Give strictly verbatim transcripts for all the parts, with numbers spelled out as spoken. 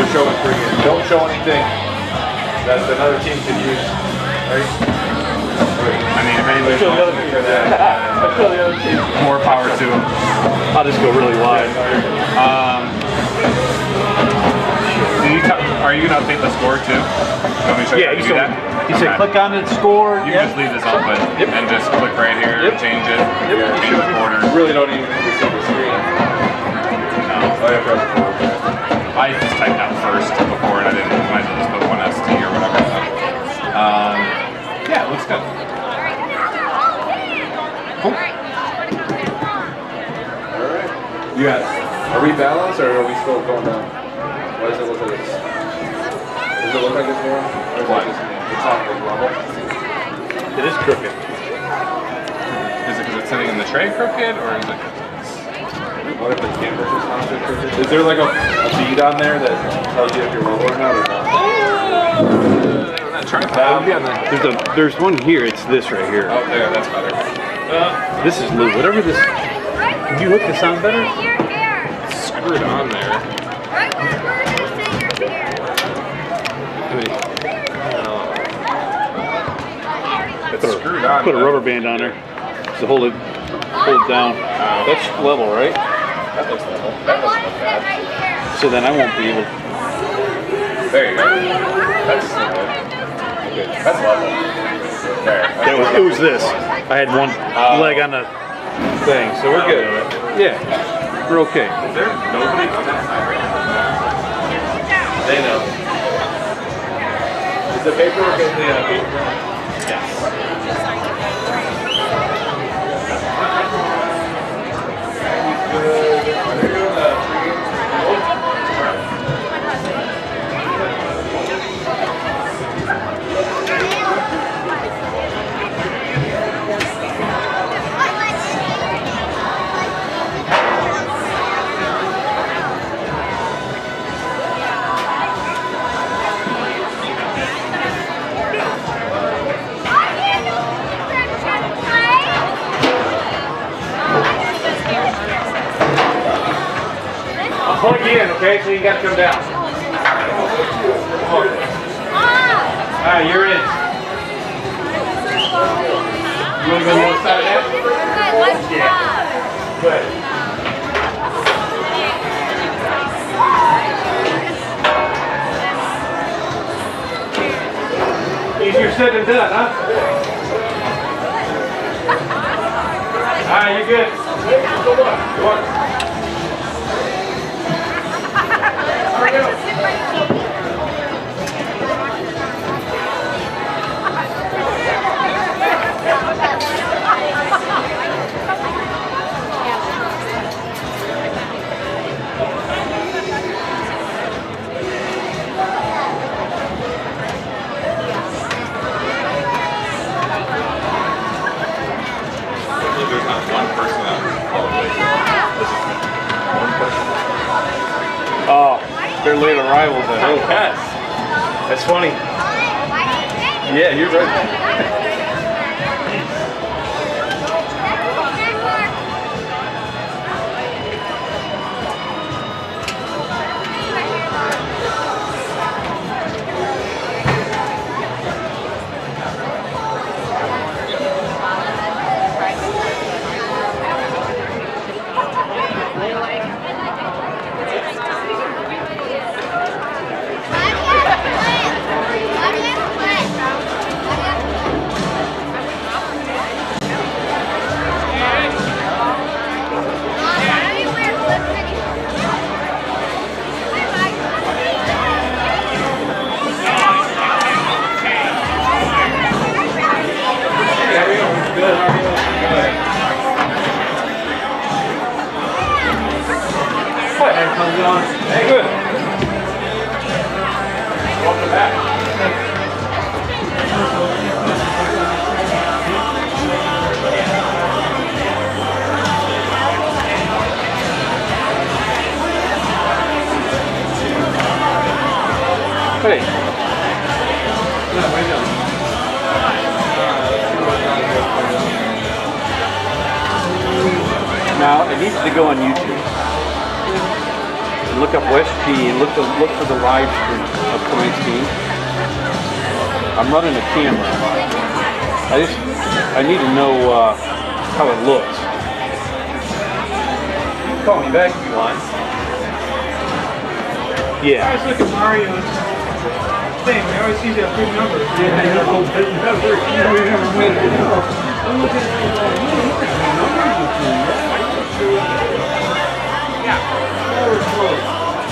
You're showing pregame. Don't show anything that another team could use, right? I mean, if anybody's looking for that, uh, more power to them. I'll just go really wide. Um, do you are you going to update the score too? Let me show you Yeah, how to you do said, that. you said Okay. click on it, score. You Yep. can just leave this open Yep. and just click right here Yep. and change it. Yep. Yeah, change the border. You really don't even need to see the screen. No. Oh, yeah, press forward. I just typed out first before and I didn't. I just put one S T or whatever. Um, yeah, it looks good. Cool. Alright. You guys, are we balanced or are we still going down? Why does it look like it's... Does it look like it's more? Or is What? it just, it's on the level? It is crooked. Is it because it's sitting in the tray crooked or is it... What if the camera just on it crooked? Is there like a, a bead on there that tells you if you're level or not or not? That tripod. There's a there's one here. It's this right here. Oh, there, that's better. Uh, this is Lou. Whatever this. Can you hook the sound better? It's screwed on there. I mean, It's screwed on. put a though. rubber band on there to hold it hold it down. That's level, right? That looks level. That doesn't look bad. So then I won't be able. There you go. That's still good. Good. That's level. There. It was it was this. I had one Oh. leg on the thing, so we're good. Yeah, we're okay. Is there nobody on that side right now? They know. Is the paperwork in the uh, paper? Plug you in, okay? So you got to come down. Alright, you're in. You want to go on the other side of that? Yeah. Good. Easier said than done, huh? Alright, you're good. Come on. There's not one person out. One person. Oh, they're late arrivals then. Oh, Cass. That's funny. Yeah, you're right. Hey, good. Welcome back. Hey. Now it needs to go on YouTube. look up West G and look to, look for the live stream of tonight's game. I'm running a camera. I just I need to know uh, how it looks. You can call me back if you want. Yeah. I always look at Mario's thing. I always see that big number. Yeah, I know, big number. You never made it up. I'm looking at it like, look at the numbers you see. Yeah. That was close.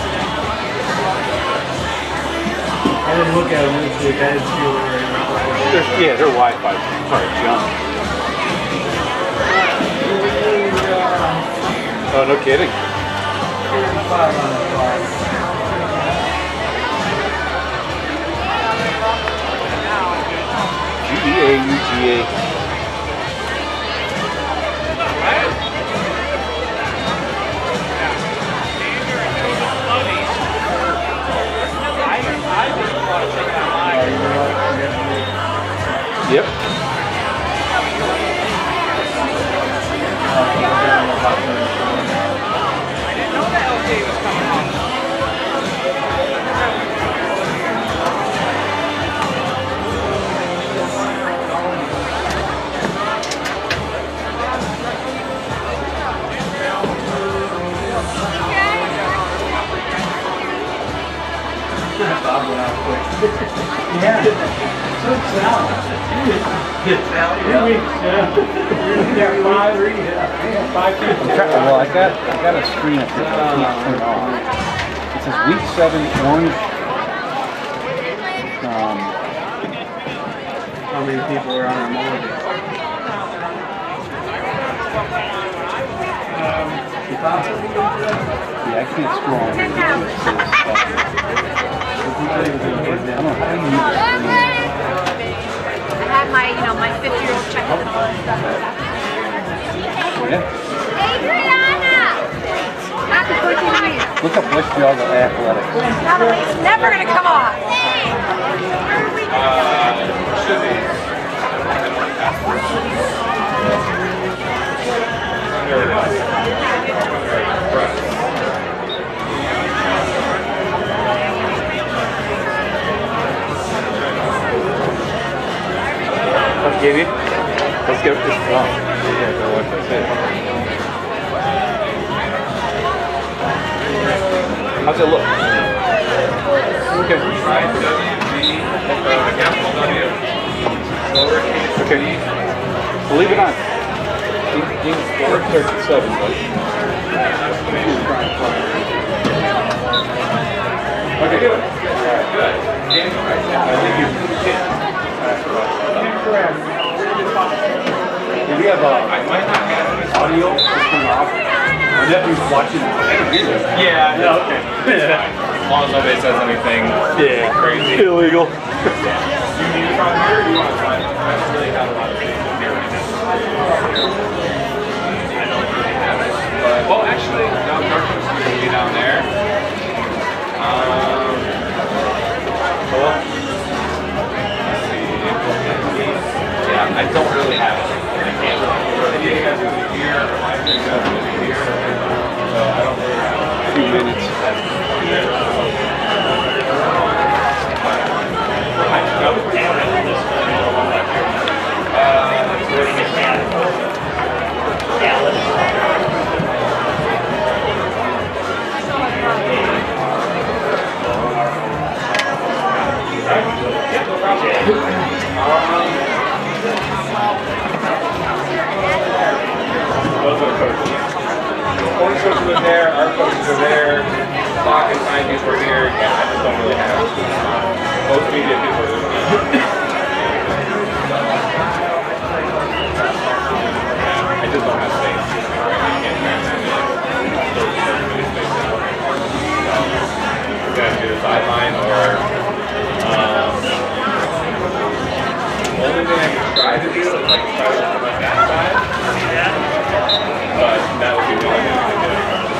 I didn't look at them this week. I didn't see where they were. There's, yeah, their Wi-Fi are junk. Oh, no kidding. thirty-five on the clock. G E A U G A. Yep. I didn't know that L J was coming home. Bob went out quick. Yeah. So Sal. Sal, yeah. Three weeks, yeah. Yeah, five, three, yeah. Five people. Well, I got I got a screen up here that I can't turn on. It says week seven orange. Um, How many people are on our mortgage? Um, yeah, I can't scroll on it. I don't know how you use the screen. I have my, you know, my fifty-year-old checking and all that stuff. Yeah. Adriana! Happy birthday to you. Look up West Geauga Athletics. It's never going to come off. Uh, should be. There it is. Right. Let's give you. Let's go. Oh, yeah, go watch that shit. How's it look? Okay. Okay. We'll leave it on. Game four thirty-seven, but. Okay, good. Good. I think you. Do we have uh, I might not have audio turn off? My nephew's watching. Yeah, no, okay. As long as nobody says anything Yeah. crazy. Illegal. Yeah. Do you need it from here or do you want to try it? I don't really have a lot of things in here right now. I don't really have it. But, well, actually, no, Darkness is going to be down there. Um, well, let's see. Yeah, I don't really have it. I can't really. You guys will be here. I think you guys will be here. So I don't really have it. Two minutes. Those are coaches. Corn coaches are there, our coaches are there, clock and timepiece were here. Yeah, I just don't really have most media people are I just don't have space. I can't manage it. We're going to do the sideline or um, the only thing I can try to do is like try to come on that side. But that would be the only thing I can do.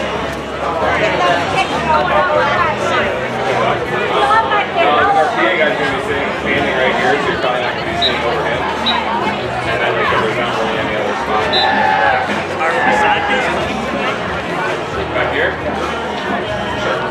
Um, our P A guy's going to be sitting, standing right here, so you're probably not going to be seeing over him. And then like, there's not really any other spot. Back here? Sure.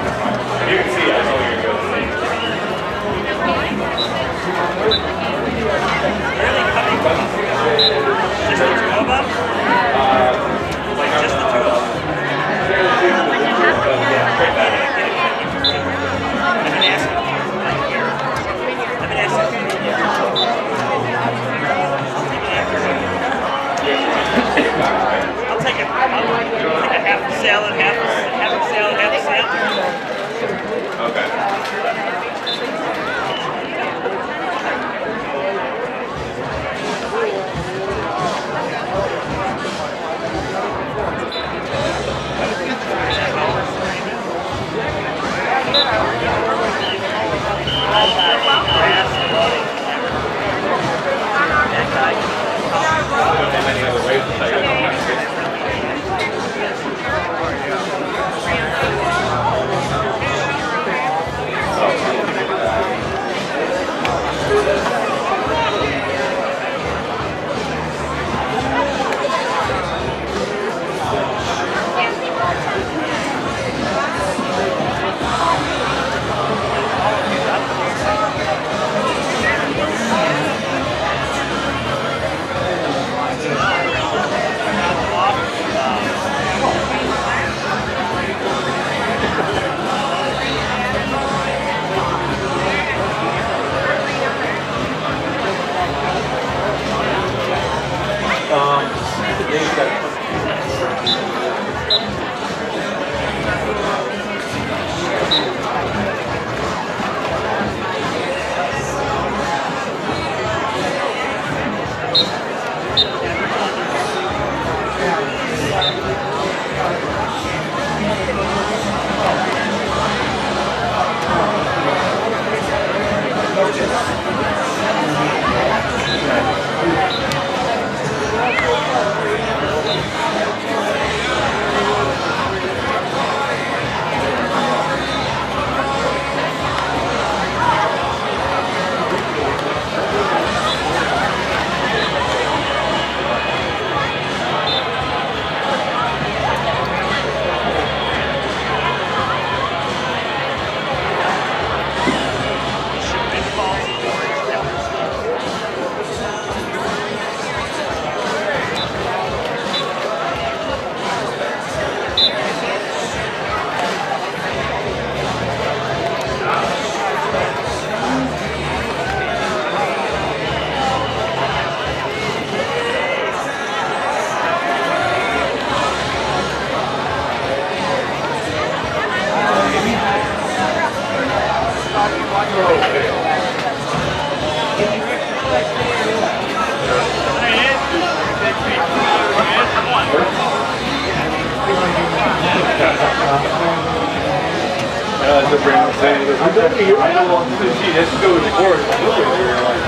Yeah, that's what Brandon was saying. He goes, I'm over here. I know on the sheet. Let's go with the chorus. You're like,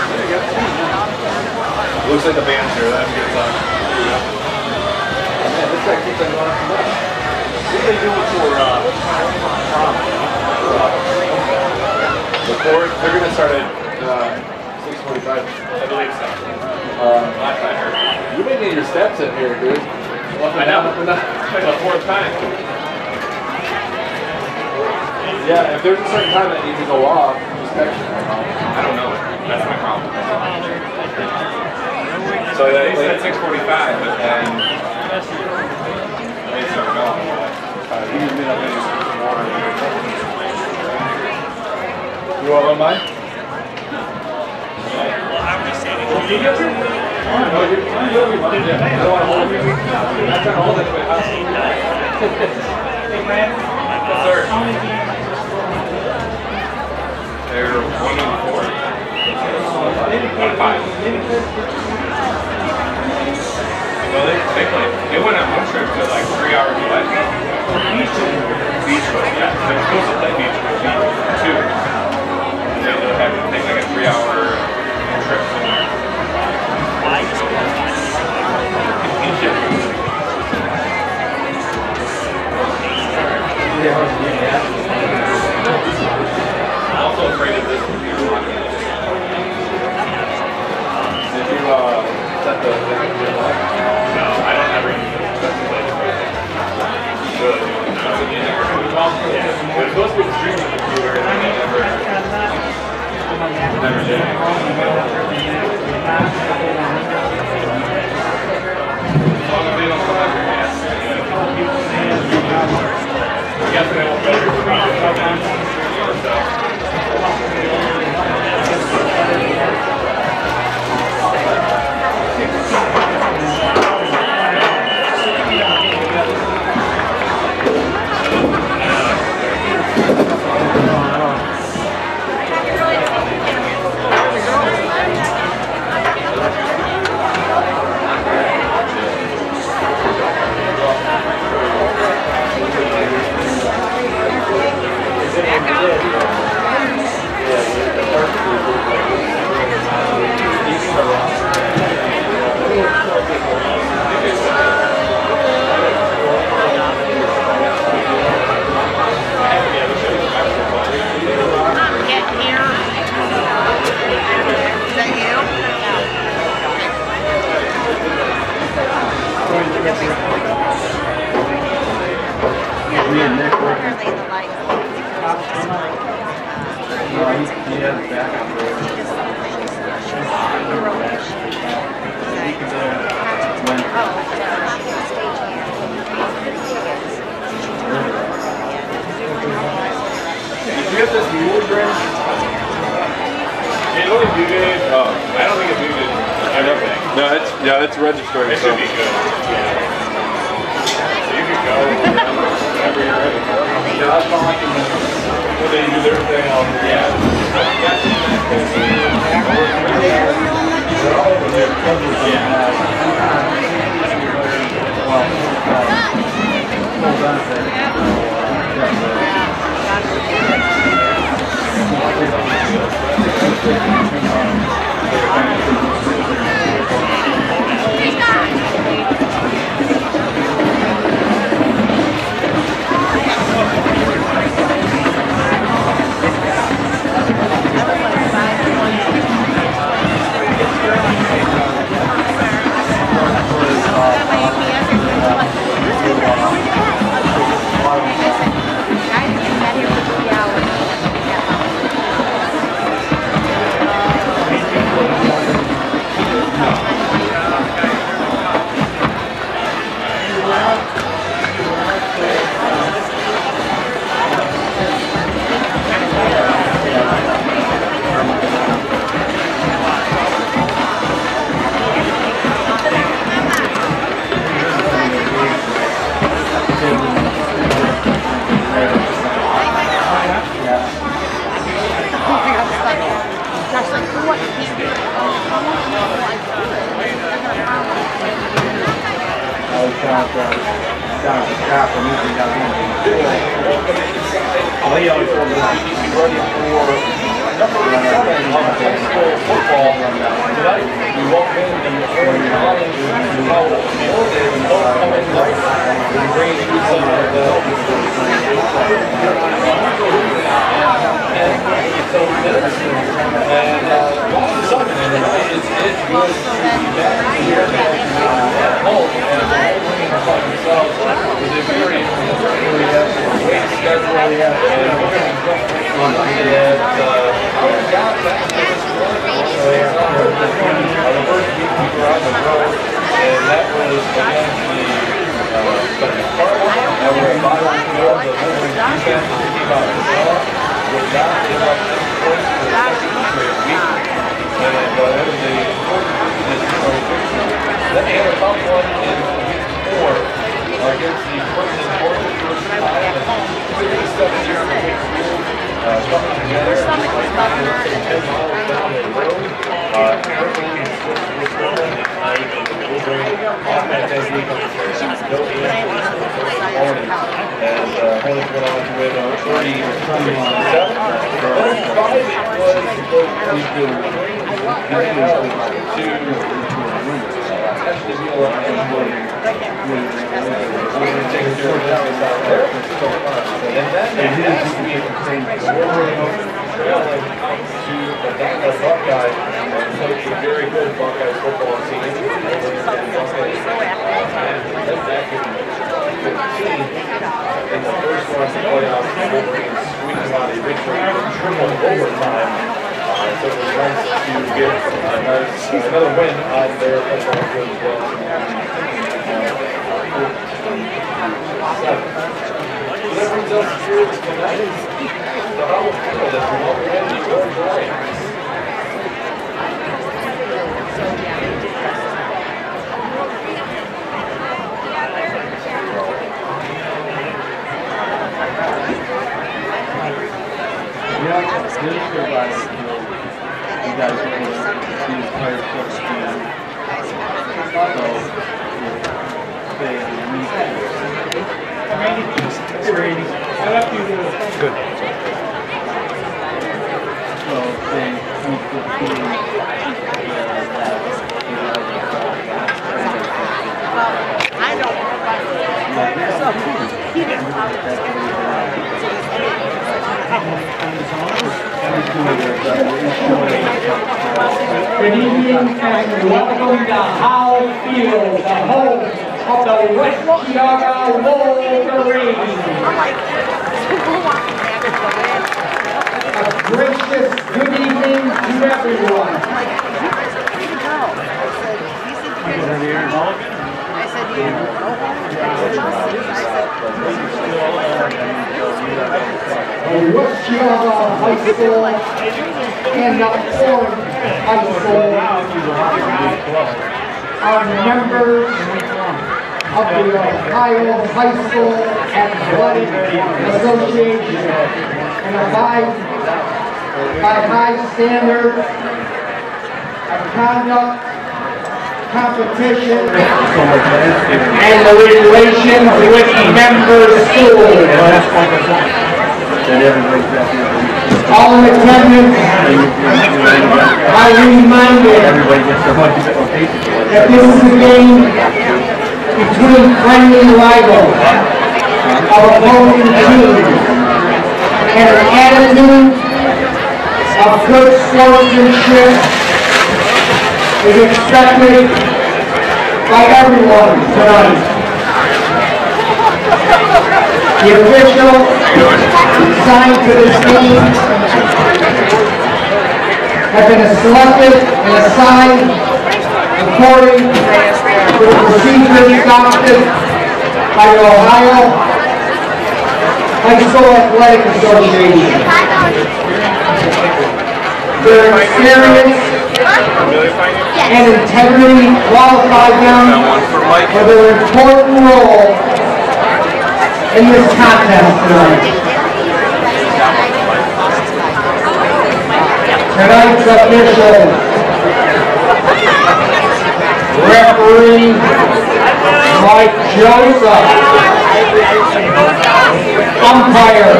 looks like the band's here. That's a good song. Man, this guy keeps on going up and down. What are they doing for uh, prom? The chorus, they're going to start at uh, six forty-five. I believe so. Uh, Last I heard. you may need your steps in here, dude. I know. It's the fourth time. Yeah, if there's a certain time that needs to go off, just text me. I don't know it. That's my problem. So that, They said six forty-five, but then they said no. Uh, you can meet up in some water. You want one mine? Did you get your? No, you're fine. I don't want to hold you. I'm trying to hold it, but Yes, sir. They're one and four. One and five. Well, they, they played. They went on one trip to like three hours away. Beach trip, yeah. They were supposed to play beach trip two. And they ended up having to take like a three hour trip somewhere. I'm also afraid of this computer locking. did you uh, set the thing up your life? No, I don't ever use it. That's the place for it. Good. No, you never do it. Well, yeah. It was supposed to be a streaming computer, and I never, never did it. As long as they don't come after me, yes. I guess they won't better for me to come in. No, it's yeah, it's registering. It should be good. Yeah. So you can go whenever you're ready. Yeah, that's fine. When they do their thing, I'll yeah. shop and usually got one. Oh, he always told me that you need to be ready for number seven on high school football tonight. We walk in and the orange line is how the old is don't come in the green shoes of the and so this and uh something it's it's good to be back here at home and bringing upon themselves with a very great schedule and we're going to jump on that uh got back to this one the first week we were on the road and that was against the uh and we're a bottom field the Wolverine defense came out and saw would not give up any points for the second straight week. And uh, that was a fourteen victory. Then they had a tough one in week four uh, against the first and fourth first time in fifty-seven years of week school uh, coming together. ten miles down the road. Uh, everything is going tonight. We'll bring offense as we come to no answers this morning. And uh, Holy's went on to win uh, thirty-seven. thirty-five it was supposed to do. To actually be able to take care of business out there. And then last week, we're trailing out to the Geauga Buckeye and coach a very good Buckeye football team. Buckeyes led back in fifteen in the first round of the playoffs. Wolverine squeezed out a victory in triple overtime. Uh, so it was nice to get a nice, another win on their football field as well. So that brings us here tonight. So how will feel that we won't win the orange Lions? Yeah, this provides you guys will see the player coach team. So they need good. So they keep the team I don't know. So he didn't Good evening and welcome to Howell Field, the home of the West Geauga Wolverines. A gracious good evening to everyone. I said, The West Geauga High School and the Orange High School are members of the Ohio High School Athletic Association and abide by high standards of conduct, competition, and the relations with member schools. All in attendance, I remind you that this is a game between friendly rivals of opposing teams, and an attitude of good sportsmanship is expected by everyone tonight. The official assigned to this game have been selected and assigned according to the procedures adopted by the Ohio High School Athletic Association. Their experience and integrity qualify them for their important role in this contest tonight. Tonight's officials: referee Mike Joseph, Umpire,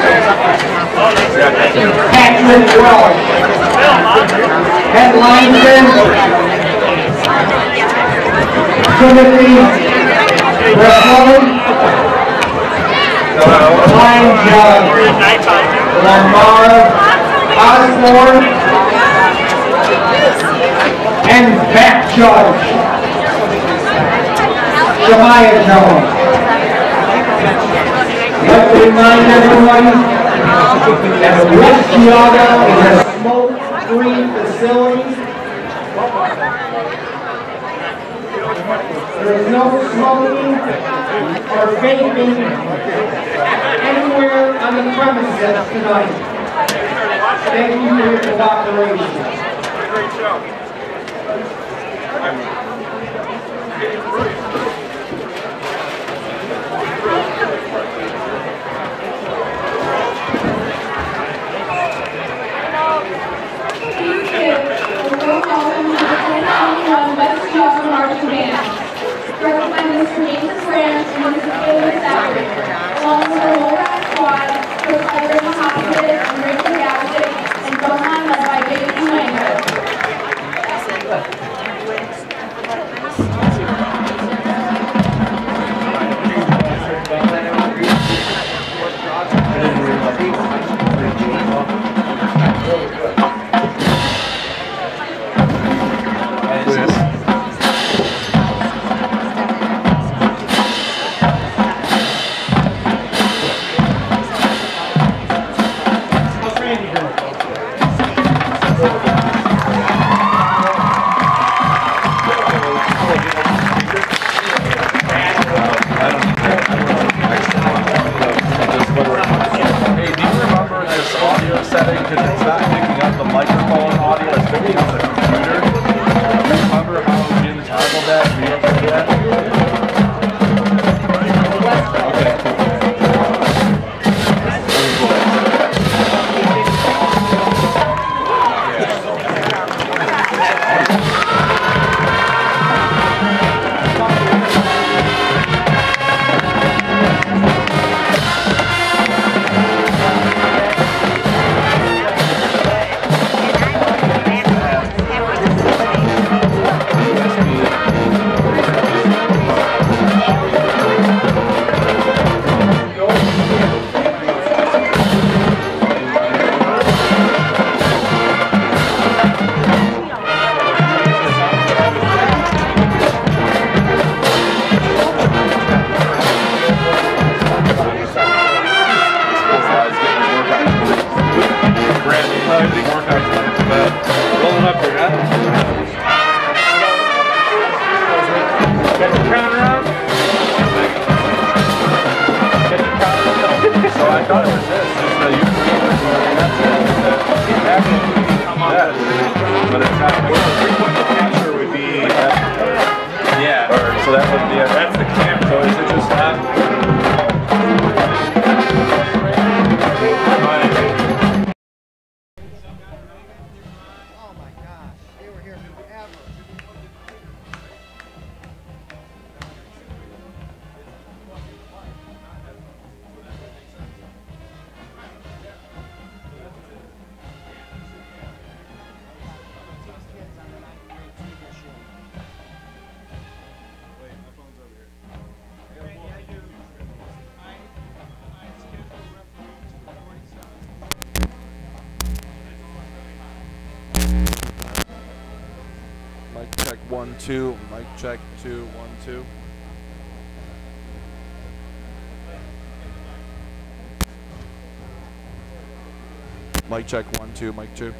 Patrick Welch. Headlinesman, Timothy Breslin. Line judge, Lamar Osborne. And back judge, Shemaiah Jones. I'd like to remind everyone that West Geauga is a smoke-free facility. There is no smoking or vaping anywhere on the premises tonight. Thank you for your cooperation. Great show. West Geauga Marching Band, directed by Mister Nathan Branch and Missus Haley Savage, along with the whole rap squad, coached by Rick Mahopoulos and Rachel Gavage, and Gohan led by Jason Lango. One, two, mic check, two, one, two. Mic check, one, two, mic two.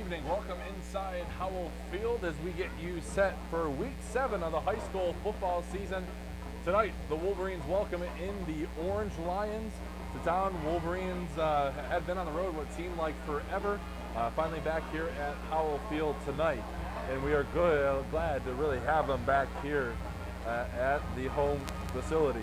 evening. Welcome inside Howell Field as we get you set for week seven of the high school football season. Tonight, the Wolverines welcome in the Orange Lions to town. Wolverines uh, had been on the road what seemed like forever. Uh, finally back here at Howell Field tonight. And we are good, uh, glad to really have them back here uh, at the home facility.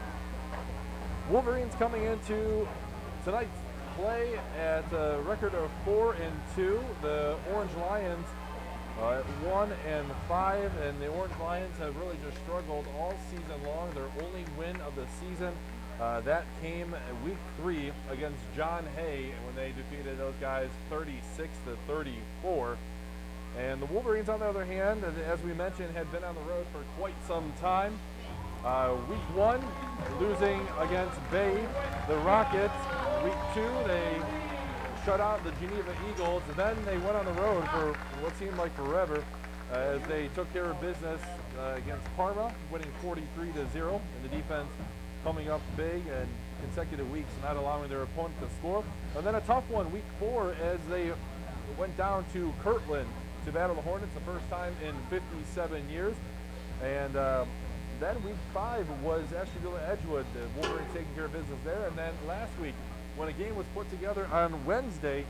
Wolverines coming into tonight's play at a record of four and two. The Orange Lions uh, at one and five, and the Orange Lions have really just struggled all season long. Their only win of the season uh, that came week three against John Hay when they defeated those guys thirty-six to thirty-four. And the Wolverines, on the other hand, as we mentioned, had been on the road for quite some time. Uh, week one, losing against Bay, the Rockets. Week two, they shut out the Geneva Eagles, and then they went on the road for what seemed like forever uh, as they took care of business uh, against Parma, winning forty-three to zero, and the defense coming up big and consecutive weeks, not allowing their opponent to score. And then a tough one, week four, as they went down to Kirtland to battle the Hornets the first time in fifty-seven years. And uh, then week five was Ashtabula Edgewood, the Wolverines taking care of business there. And then last week, when a game was put together on Wednesday,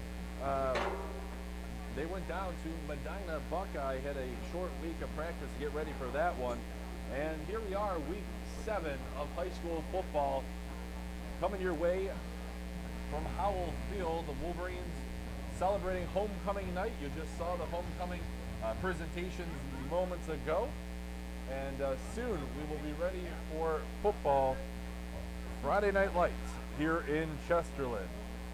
uh, they went down to Medina. Buckeye had a short week of practice to get ready for that one. And here we are, week seven of high school football, coming your way from Howell Field. The Wolverines celebrating homecoming night. You just saw the homecoming uh, presentations moments ago. And uh, soon we will be ready for football Friday Night Lights here in Chesterland.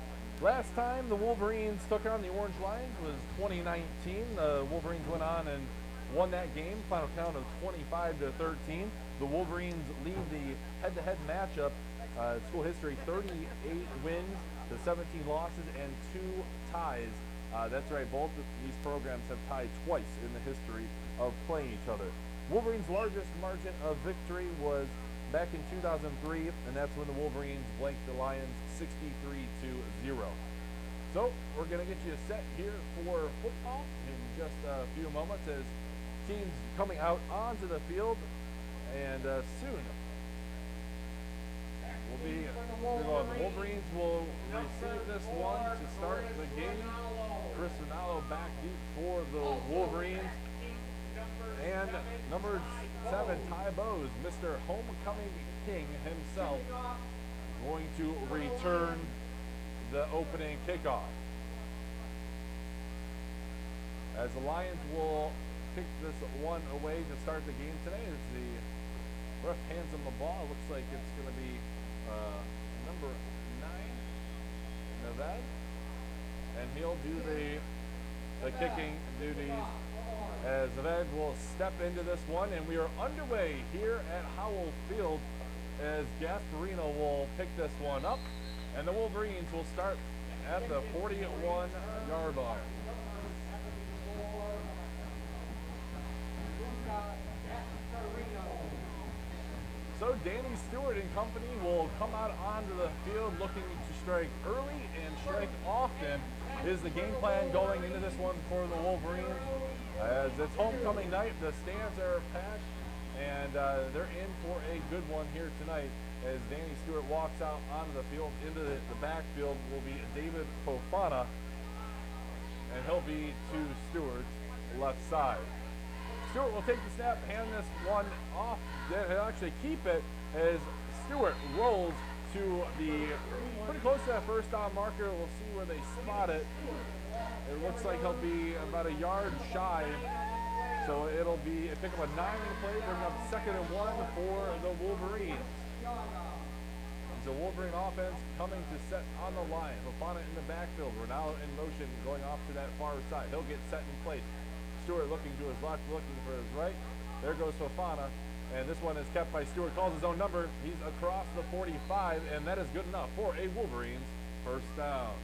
Last time the Wolverines took on the Orange Lions was twenty nineteen. The Wolverines went on and won that game, final count of twenty-five to thirteen. The Wolverines lead the head-to-head matchup, uh, school history, thirty-eight wins to seventeen losses and two ties. Uh, that's right, both of these programs have tied twice in the history of playing each other. Wolverines' largest margin of victory was back in two thousand three, and that's when the Wolverines blanked the Lions sixty-three to zero. So we're going to get you set here for football in just a few moments as teams coming out onto the field, and uh, soon we'll be going. The Wolverines will receive this one to start the game. Chris Rinaldo back deep for the Wolverines. And number seven, Ty Bowes, Mister Homecoming King himself, going to return the opening kickoff. As the Lions will kick this one away to start the game today, as the ref hands him the ball. It looks like it's going to be uh, number nine, Nevada, and he'll do the, the kicking duties as Nevada will step into this one, and we are underway here at Howell Field as Gasparino will pick this one up, and the Wolverines will start at the forty-one yard line. So Danny Stewart and company will come out onto the field looking to strike early and strike often. Is the game plan going into this one for the Wolverines? As it's homecoming night, the stands are packed, and uh, they're in for a good one here tonight. As Danny Stewart walks out onto the field, into the, the backfield will be David Fofana, and he'll be to Stewart's left side. Stewart will take the snap, hand this one off, then he'll actually keep it as Stewart rolls to the, pretty close to that first down marker. We'll see where they spot it. It looks like he'll be about a yard shy. So it'll be, pick up a nine play, bring up second and one for the Wolverines. It's a Wolverine offense coming to set on the line. Fofana in the backfield. Ronaldo in motion going off to that far side. He'll get set in place. Stewart looking to his left, looking for his right. There goes Fofana. And this one is kept by Stewart, calls his own number. He's across the forty-five, and that is good enough for a Wolverines first down.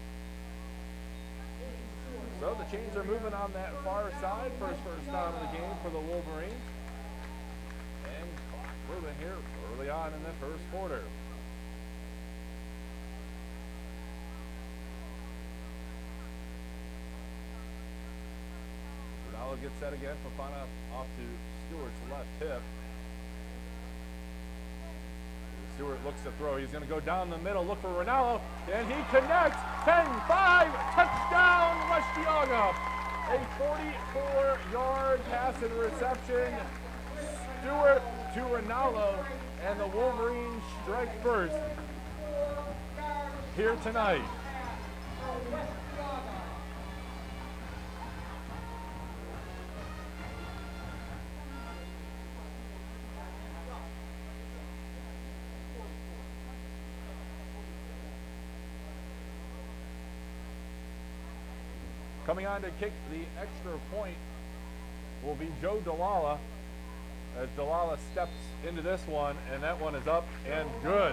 So the chains are moving on that far side. First first down of the game for the Wolverines. And clock moving here early on in the first quarter. get set again for Fana off to Stewart's left hip. Stewart looks to throw. He's going to go down the middle, look for Ronaldo, and he connects. ten five, touchdown, West Geauga. A forty-four yard pass and reception. Stewart to Ronaldo, and the Wolverines strike first here tonight. Coming on to kick the extra point will be Joe Dalala, as Dalala steps into this one, and that one is up and good.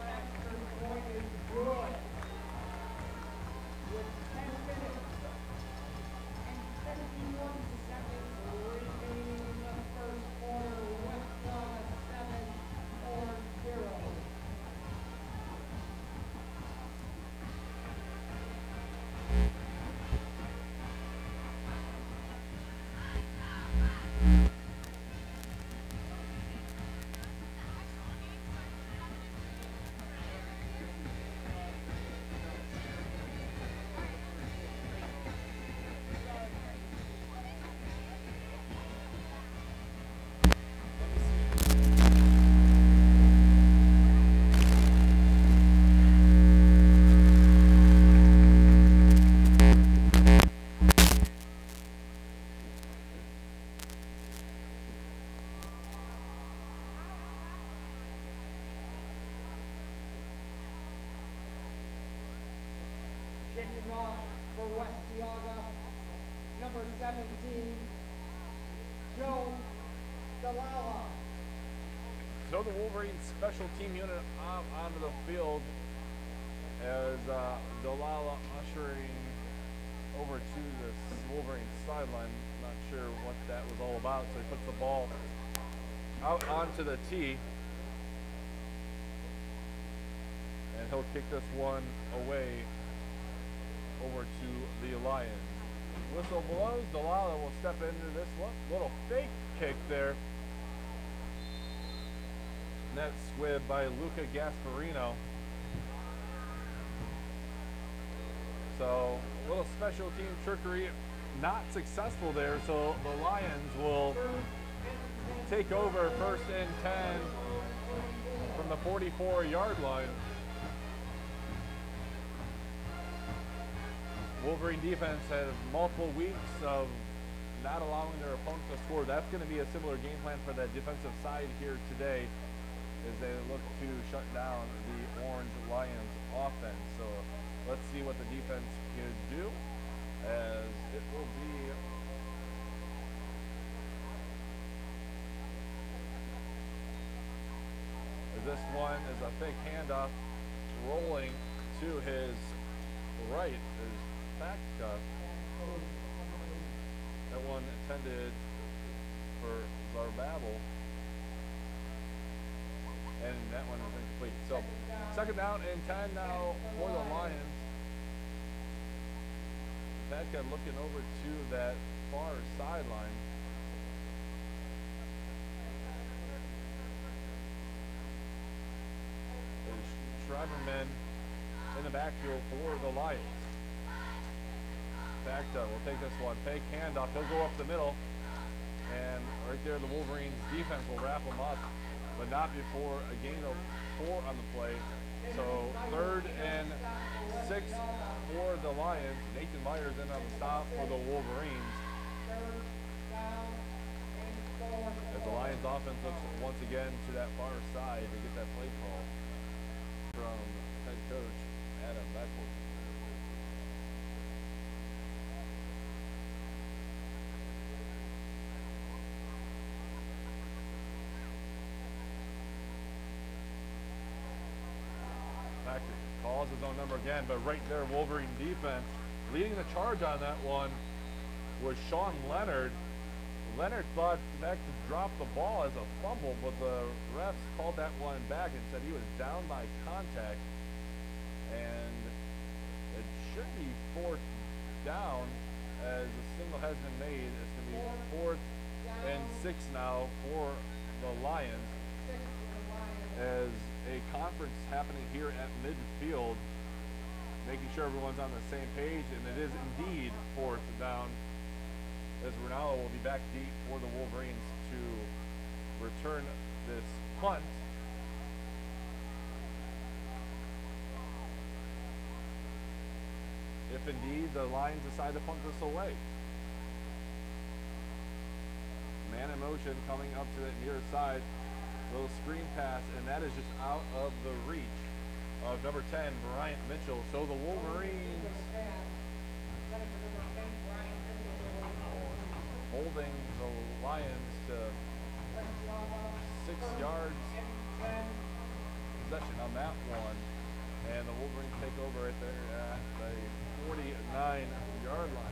Kicking off for West Geauga, number seventeen, Joe Dalala. So the Wolverines special team unit out onto the field as uh, Dalala ushering over to the Wolverines sideline. Not sure what that was all about, so he puts the ball out onto the tee. And he'll kick this one away over to the Lions. Whistle blows. Dalala will step into this little fake kick there. Net squib by Luca Gasparino. So a little special team trickery, not successful there. So the Lions will take over first and ten from the forty-four yard line. Wolverine defense has multiple weeks of not allowing their opponents to score. That's going to be a similar game plan for the defensive side here today as they look to shut down the Orange Lions offense. So let's see what the defense can do, as it will be as this one is a fake handoff rolling to his right is back cut. That one intended for Zarbabel, and that one is incomplete. So second down and ten now for the Lions. Patka looking over to that far sideline. There's Schreiberman in the backfield for the Lions. Patka will take this one. Fake handoff. He'll go up the middle. And right there, the Wolverines defense will wrap him up, but not before a gain of four on the play. So third and six for the Lions. Nathan Myers in on the stop for the Wolverines. As the Lions offense looks once again to that far side to get that play call from head coach Adam Beckford. Calls his own number again, but right there, Wolverine defense leading the charge on that one was Sean Leonard. Leonard thought Beck to drop the ball as a fumble, but the refs called that one back and said he was down by contact, and it should be fourth down as a signal has been made. It's going to be fourth and six now for the Lions, as a conference happening here at midfield, making sure everyone's on the same page, and it is indeed fourth down, as Ronaldo will be back deep for the Wolverines to return this punt. If indeed the Lions decide to punt this away. Man in motion coming up to that near side. Little screen pass, and that is just out of the reach of number ten, Bryant Mitchell. So the Wolverines holding the Lions to six yards possession on that one. And the Wolverines take over right there at the forty-nine yard line.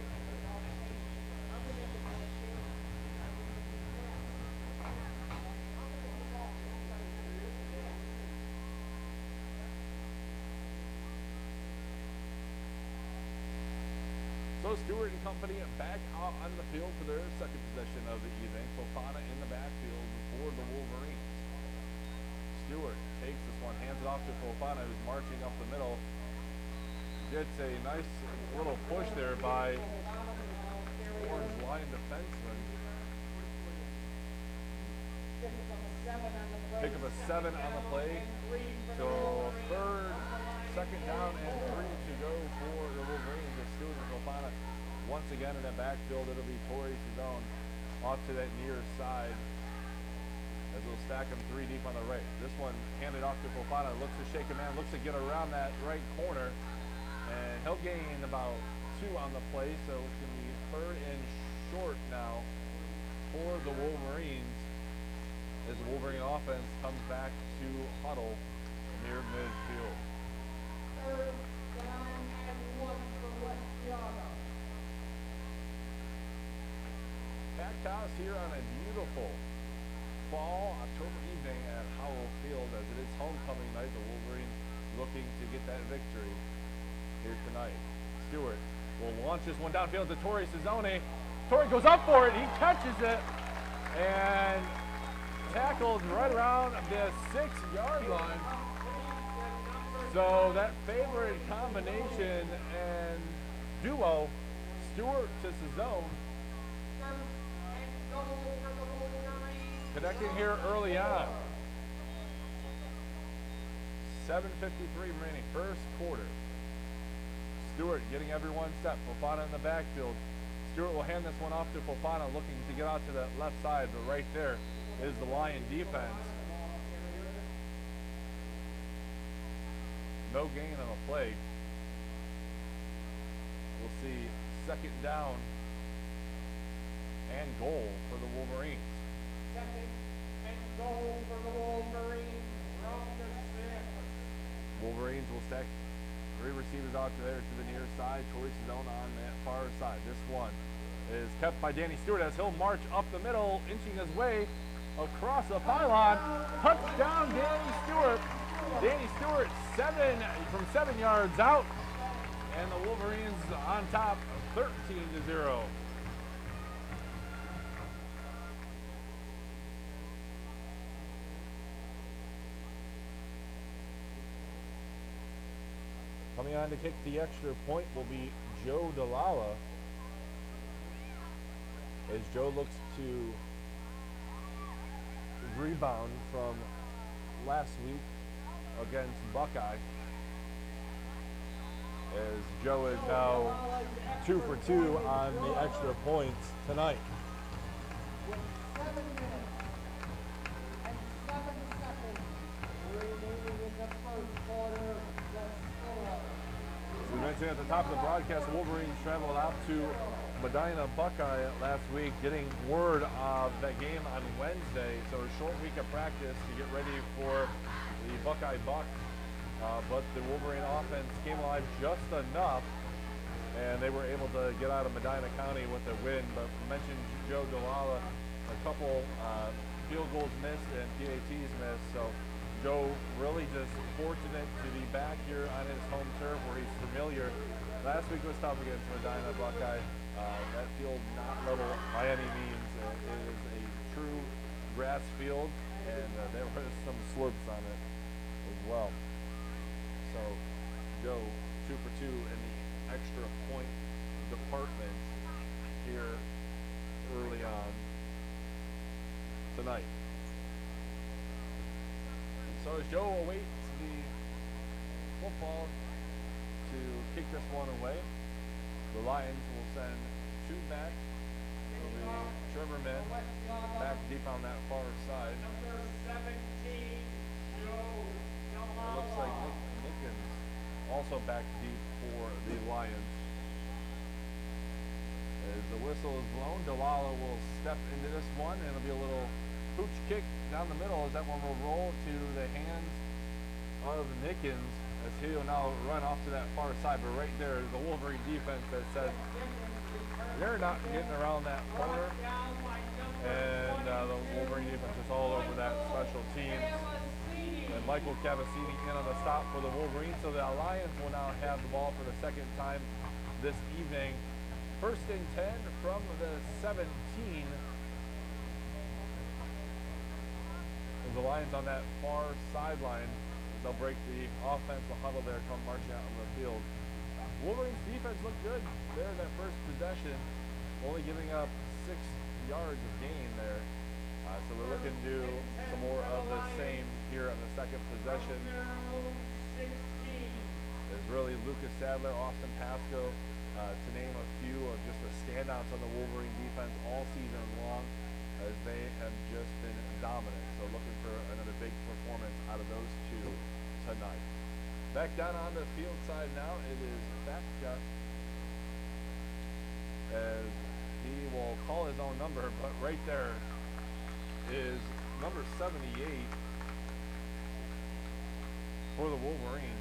So Stewart and company back out on the field for their second possession of the evening. Fofana in the backfield for the Wolverines. Stewart takes this one, hands it off to Fofana, who's marching up the middle. Gets a nice little push there by Orange Lion defenseman. Pick up a seven on the play. So third, second down and three to go for the Wolverines. As Stewart and Fofana once again in that backfield. It'll be Torrey Cizone off to that near side, as we'll stack him three deep on the right. This one handed off to Fofana, looks to shake a man, looks to get around that right corner, and he'll gain about two on the play, so it's going to be third and short now for the Wolverines, as the Wolverine offense comes back to huddle near midfield. Third down and one for West Geauga. Packed house here on a beautiful fall October evening at Howell Field, as it is homecoming night. The Wolverines looking to get that victory here tonight. Stewart will launch this one downfield to Torrey Cizone. Torrey goes up for it, he catches it, and tackled right around the six yard line. So that favorite combination and duo, Stewart to Cizone, connecting here early on. seven fifty-three remaining, first quarter. Stewart getting everyone set. Fofana in the backfield. Stewart will hand this one off to Fofana, looking to get out to the left side, but right there is the Lion defense. No gain on the play. We'll see second down and goal for the Wolverines. Second and goal for the Wolverines from the six. Wolverines will stack three receivers out there to the near side. Torrey Cizone on that far side. This one is kept by Danny Stewart, as he'll march up the middle, inching his way across the pylon. Touchdown, Danny Stewart. Danny Stewart seven from seven yards out, and the Wolverines on top, thirteen to zero. Coming on to kick the extra point will be Joe Delala, as Joe looks to rebound from last week against Buckeye, as Joe is now two for two on the extra points tonight. With seven minutes and seven seconds remaining in the first quarter, the score. As we mentioned at the top of the broadcast, the Wolverines traveled out to Medina Buckeye last week, getting word of that game on Wednesday. So a short week of practice to get ready for the Buckeye Bucks. Uh, but the Wolverine offense came alive just enough, and they were able to get out of Medina County with a win. But we mentioned Joe Delala, a couple uh, field goals missed and P A Ts missed. So Joe really just fortunate to be back here on his home turf where he's familiar. Last week was tough against Medina Buckeye. Uh, that field not level by any means. Uh, it is a true grass field, and uh, there was some slopes on it as well. So Joe two for two in the extra point department here early on tonight. And so as Joe awaits the football to kick this one away, the Lions will send two back. It'll be Trevor Men back deep on that far side. Number seventeen, Joe. It looks like Nick Nickens also back deep for the Lions. As the whistle is blown, Delala will step into this one, and it'll be a little pooch kick down the middle as that one will roll to the hands of Nickens as he will now run off to that far side. But right there is the Wolverine defense that said they're not getting around that corner, and uh, the Wolverine defense is all over that special teams. And Michael Cavassini in on the stop for the Wolverines, so the Lions will now have the ball for the second time this evening. First and ten from the seventeen. As the Lions on that far sideline, they'll break the offensive huddle there, come marching out on the field. Wolverines defense looked good there in that first possession, only giving up six yards of gain there. Uh, so we're looking to do some more of the same here on the second possession. It's really Lucas Sadler, Austin Pasco, uh, to name a few of just the standouts on the Wolverine defense all season long, as they have just been dominant. So looking for another big performance out of those two tonight. Back down on the field side now, it is Fatka, as he will call his own number, but right there is number seventy-eight for the Wolverines.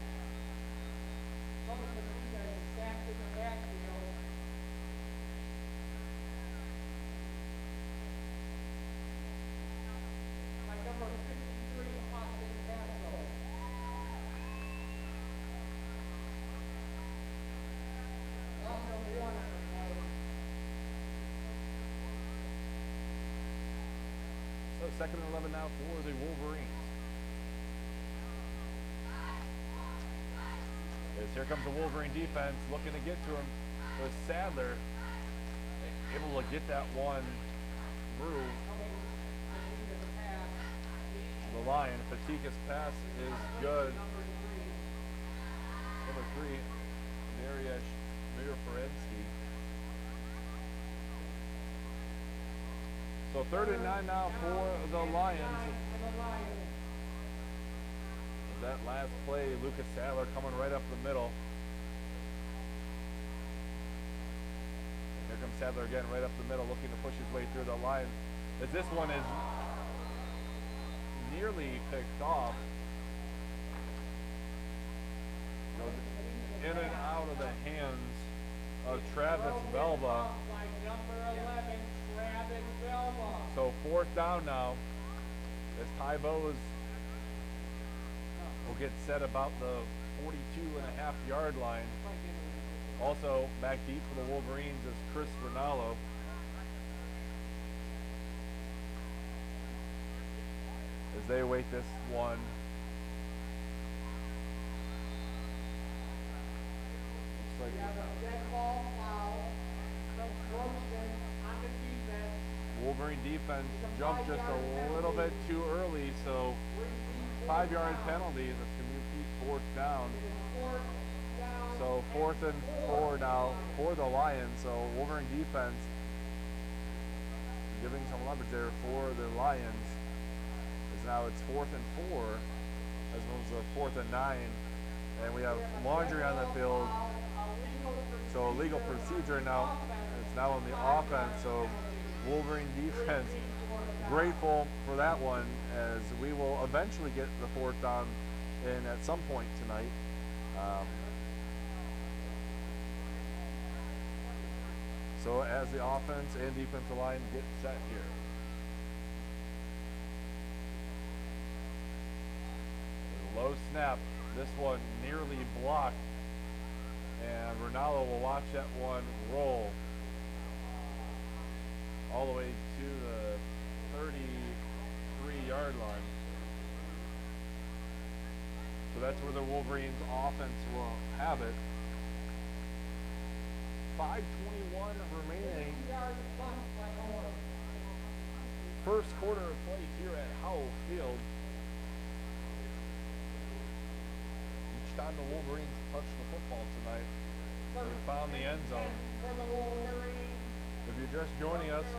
Number fifty-three, Austin Pasco. So second and eleven now for the Wolverines. As here comes the Wolverine defense looking to get to him with Sadler, able to get that one through the line. Fatika's pass is good. Number three, Mariusz Mirafredski. So third and nine now for the Lions. That last play, Lucas Sadler coming right up the middle. Here comes Sadler again, right up the middle, looking to push his way through the line. As this one is nearly picked off. Goes in and out of the hands of Travis Velba. So fourth down now, as Ty Bowes will get set about the forty-two and a half yard line. Also back deep for the Wolverines is Chris Rinaldo. As they await this one. Looks like dead ball foul. On the defense. Wolverine defense jumped just a little bit too early, so five yard penalties. It's going to be fourth down. So fourth and four now for the Lions. So Wolverine defense giving some leverage there for the Lions. As now it's fourth and four, as well as a fourth and nine. And we have Laundry on the field. So legal procedure now. It's now on the offense. So Wolverine defense grateful for that one, as we will eventually get the fourth down in at some point tonight. Um, so as the offense and defensive line get set here. snap. This one nearly blocked. And Ronaldo will watch that one roll all the way to the thirty-three yard line. So that's where the Wolverines offense will have it. five twenty-one remaining. First quarter of play here at Howell Field. Each time the Wolverines touch the football tonight, they found the end zone. If you're just joining us,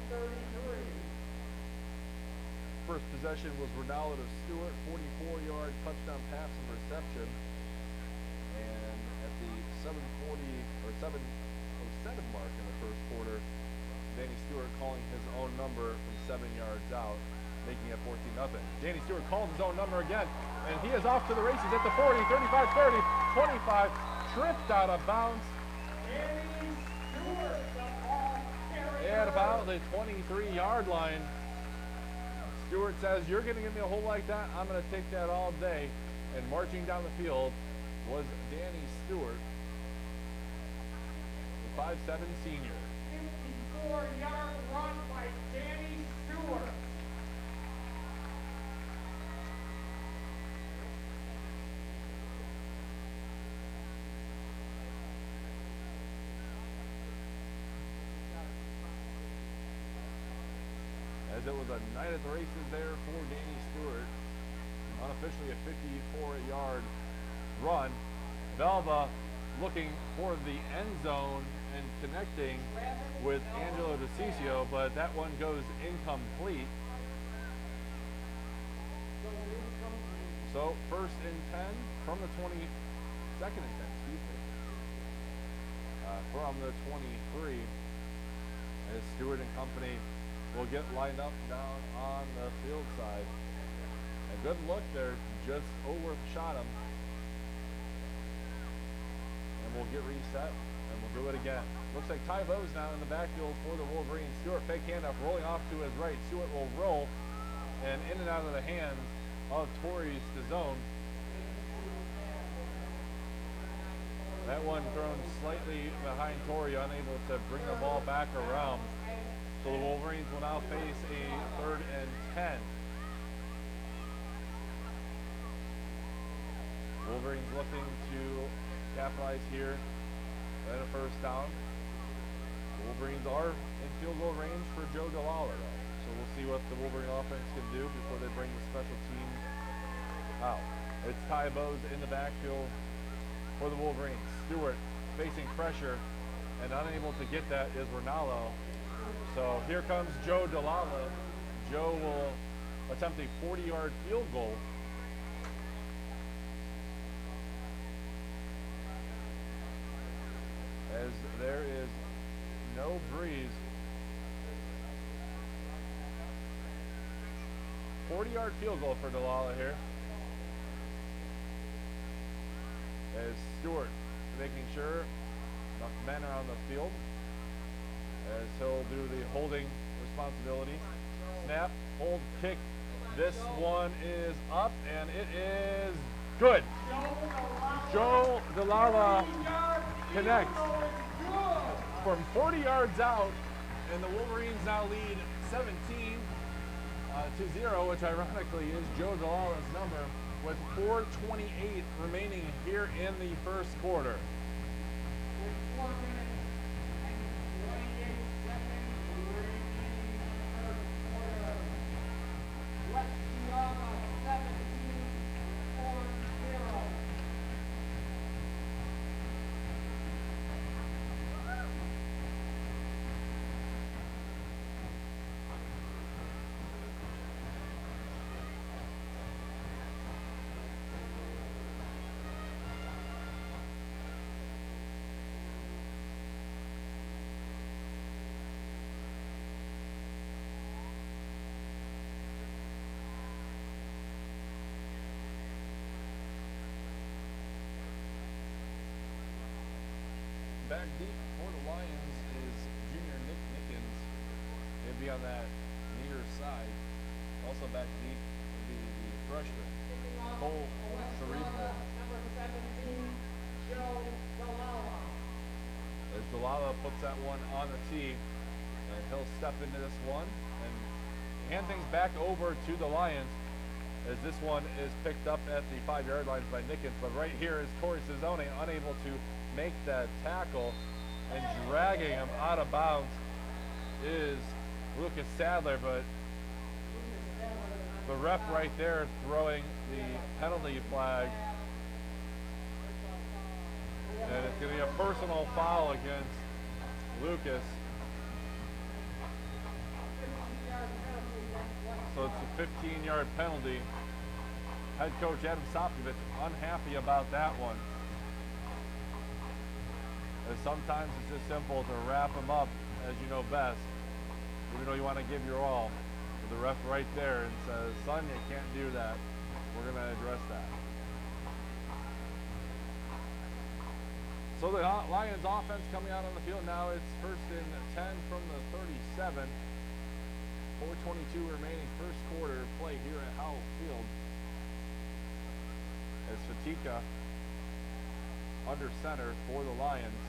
first possession was Ronaldo to Stewart, forty-four yard touchdown pass and reception. And at the seven forty or seven oh seven mark in the first quarter, Danny Stewart calling his own number from seven yards out, making it fourteen nothing. Danny Stewart calls his own number again, and he is off to the races at the forty, thirty-five, thirty, twenty-five, tripped out of bounds. At about the twenty-three yard line. Stewart says, you're going to give me a hole like that, I'm going to take that all day. And marching down the field was Danny Stewart, the five seven senior. fifty-four yard run by Danny Stewart. As it was a night at the races there for Danny Stewart. Unofficially a fifty-four yard run. Velva looking for the end zone and connecting with Angelo DeCiccio, but that one goes incomplete. So first and ten from the twenty, second and ten, excuse me, uh, from the twenty-three, as Stewart and company will get lined up down on the field side. A good look there, just overshot him. And we'll get reset, and we'll do it again. Looks like Ty Bowe's now in the backfield for the Wolverines. Stewart fake handoff, rolling off to his right. Stewart will roll, and in and out of the hands of Torres to zone. That one thrown slightly behind Torrey, unable to bring the ball back around. So the Wolverines will now face a third and ten. Wolverines looking to capitalize here at a first down. Wolverines are in field goal range for Joe DeLawler, though. So we'll see what the Wolverine offense can do before they bring the special team out. It's Ty Bowes in the backfield for the Wolverines. Stewart facing pressure, and unable to get that is Ronaldo. So here comes Joe DeLawler. Joe will attempt a forty yard field goal. As there is no breeze. forty yard field goal for DeLawler here. As Stewart making sure enough men are on the field. As he'll do the holding responsibility. Snap, hold, kick. This one is up, and it is good. Joe DeLawler connects from forty yards out, and the Wolverines now lead seventeen uh, to zero, which ironically is Joe DeLawler's number, with four twenty-eight remaining here in the first quarter. Back deep for the Lions is junior Nick Nickens. He'll be on that near side. Also back deep will be the freshman, Cole Cerebral. Number seventeen, Geauga. As Delala puts that one on the tee, and he'll step into this one and hand things back over to the Lions, as this one is picked up at the five-yard lines by Nickens. But right here is Torrey Cizzone unable to make that tackle, and dragging him out of bounds is Lucas Sadler, but the ref right there throwing the penalty flag. And it's going to be a personal foul against Lucas. So it's a fifteen-yard penalty. Head coach Adam Sopkovich unhappy about that one. As sometimes it's just simple to wrap them up, as you know best, even though you want to give your all. But the ref right there and says, son, you can't do that. We're going to address that. So the Lions offense coming out on the field now. It's first and ten from the thirty-seven. four twenty-two remaining first quarter play here at Howell Field. As Fatika under center for the Lions.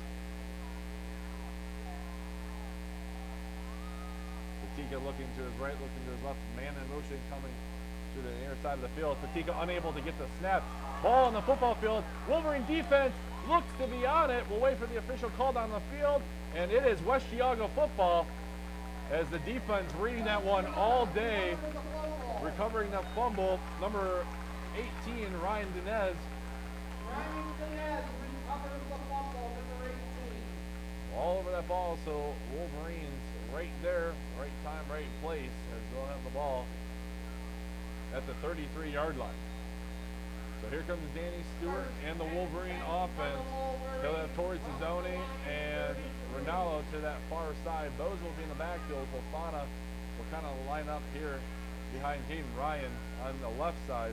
Fatika looking to his right, looking to his left. Man in motion coming to the near side of the field. Fatika unable to get the snap. Ball on the football field. Wolverine defense looks to be on it. We'll wait for the official call down the field. And it is West Geauga football, as the defense reading that one all day. Recovering that fumble, number eighteen, Ryan Dinez. Ryan Dinez recovers the fumble, number eighteen. All over that ball, so Wolverines right there, right time, right place, as they'll have the ball at the thirty-three-yard line. So here comes Danny Stewart and the Wolverine offense. He'll have Torrey Cizzone and Ronaldo to that far side. Bose will be in the backfield. Fofana will kind of line up here behind Caden Ryan on the left side.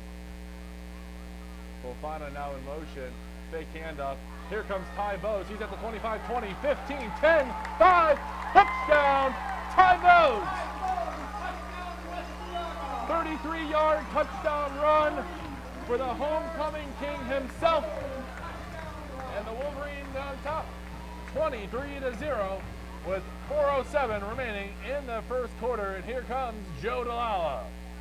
Fofana now in motion. Fake handoff. Here comes Ty Bose. He's at the twenty-five, twenty, fifteen, ten, five. Touchdown, Ty Bose. thirty-three-yard touchdown run for the homecoming king himself. And the Wolverines on top, twenty-three to zero, with four oh seven remaining in the first quarter. And here comes Joe Delala.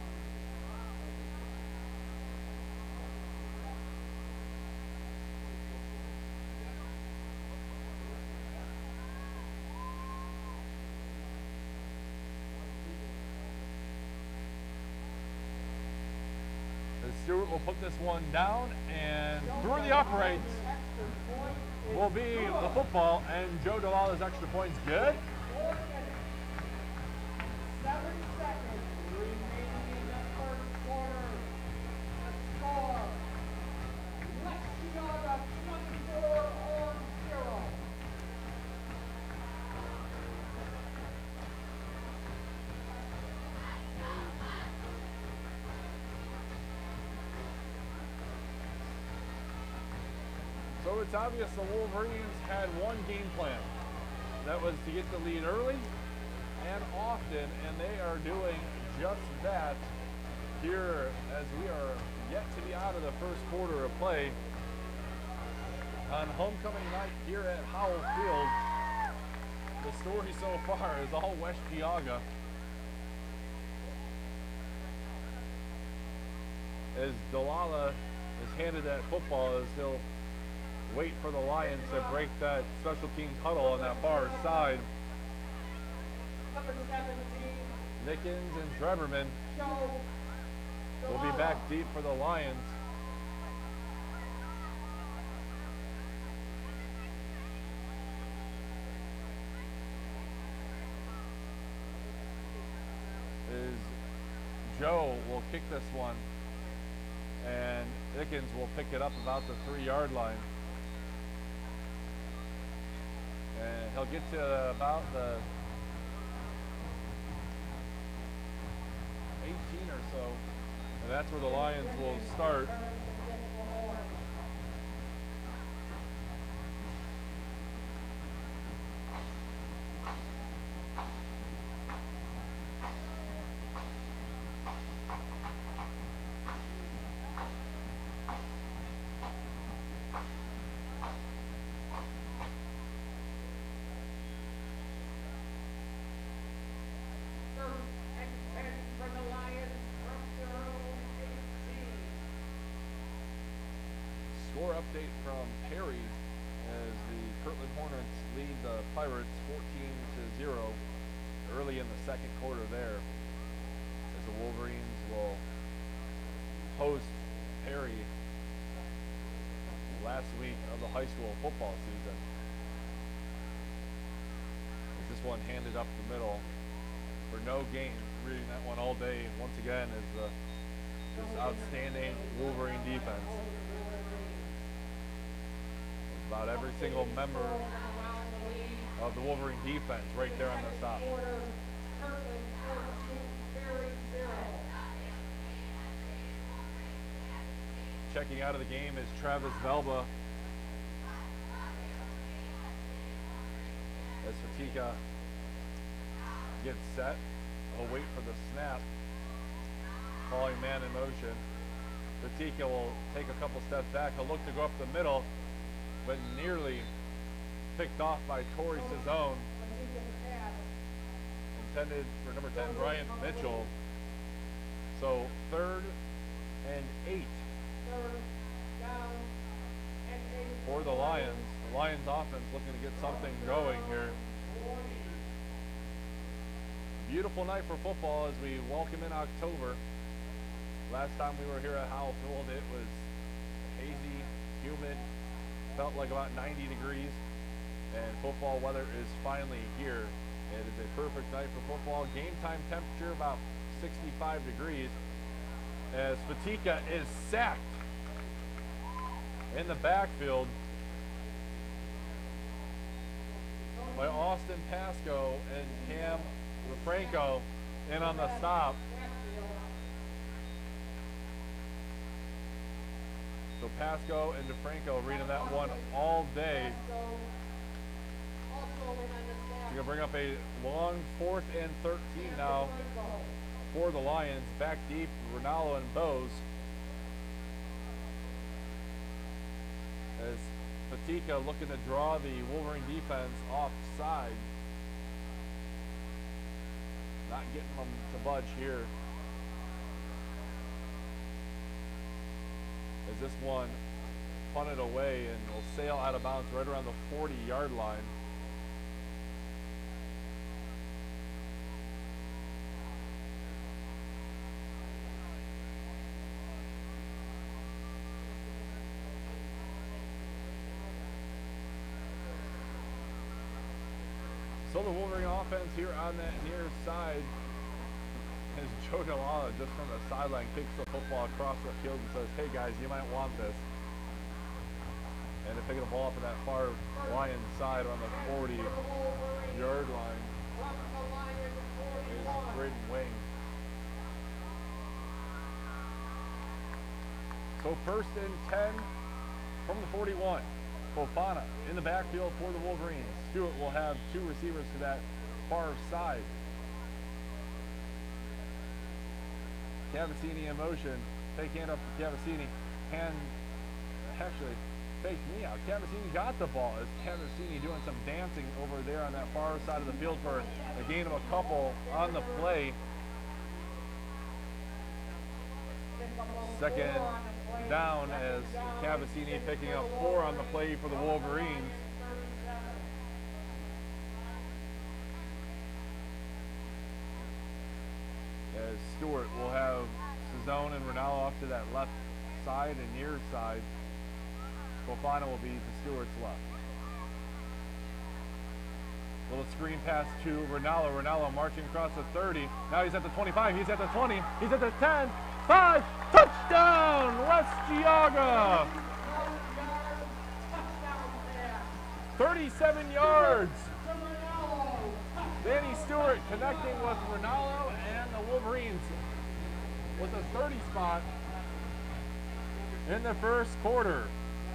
Stewart will put this one down, and through the uprights will be the football, and Joe Delala's extra point's good. Seven seconds remaining in the first quarter. The score, West Geauga twenty-four, Orange zero. So it's obvious the Wolverines had one game plan. That was to get the lead early and often, and they are doing just that here as we are yet to be out of the first quarter of play on homecoming night here at Howell Field. The story so far is all West Geauga, as Delala is handed that football, as he'll wait for the Lions to break that special teams huddle on that far side. Number seventeen, Nickens and Trevorman Joe will be back deep for the Lions. Is Joe will kick this one, and Nickens will pick it up about the three-yard line. And he'll get to about the eighteen or so, and that's where the Lions will start. score update from Perry as the Kirtland Hornets lead the Pirates fourteen to zero early in the second quarter there, as the Wolverines will host Perry last week of the high school football season. As this one handed up the middle for no gain. Reading that one all day once again is the this outstanding Wolverine defense. About every single member of the Wolverine defense right there on the stop. Checking out of the game is Travis Velba as Fatika gets set. He'll wait for the snap, calling man in motion. Fatika will take a couple steps back. He'll look to go up the middle, but nearly picked off by Torrey Cizone. Intended for number ten, Bryant Mitchell. So third and eight for the Lions. The Lions offense looking to get something going here. Beautiful night for football as we welcome in October. Last time we were here at Howell Field, it was hazy, humid, felt like about ninety degrees, and football weather is finally here. It is a perfect night for football. Game time temperature about sixty-five degrees as Fatika is sacked in the backfield by Austin Pasco and Cam DeFranco in on the stop. So Pasco and DeFranco reading that one all day. We're going to bring up a long fourth and thirteen now for the Lions. Back deep, Ronaldo and Bose. As Fatika looking to draw the Wolverine defense offside. Not getting them to budge here. As this one punted away and will sail out of bounds right around the forty yard line. So the Wolverine offense here on that near side as Joe Delala just from the sideline kicks the football across the field and says, hey guys, you might want this. And they're picking the ball up on that far Lions side on the forty yard line is Braden Wing. So first and ten from the forty-one. Fofana in the backfield for the Wolverines. Stewart will have two receivers to that far side. Cavassini in motion. Fake hand up to Cavassini. Hand, actually, fake knee out. Cavassini got the ball as Cavassini doing some dancing over there on that far side of the field for a gain of a couple on the play. Second down as Cavassini picking up four on the play for the Wolverines. As Stewart will have Cizone and Ronaldo off to that left side and near side. Fofana will be to Stewart's left. Little screen pass to Ronaldo. Ronaldo marching across the thirty. Now he's at the twenty-five. He's at the twenty. He's at the ten. Five. Touchdown, West Geauga. thirty-seven yards. Danny Stewart connecting with Ronaldo and the Wolverines with a thirty spot in the first quarter.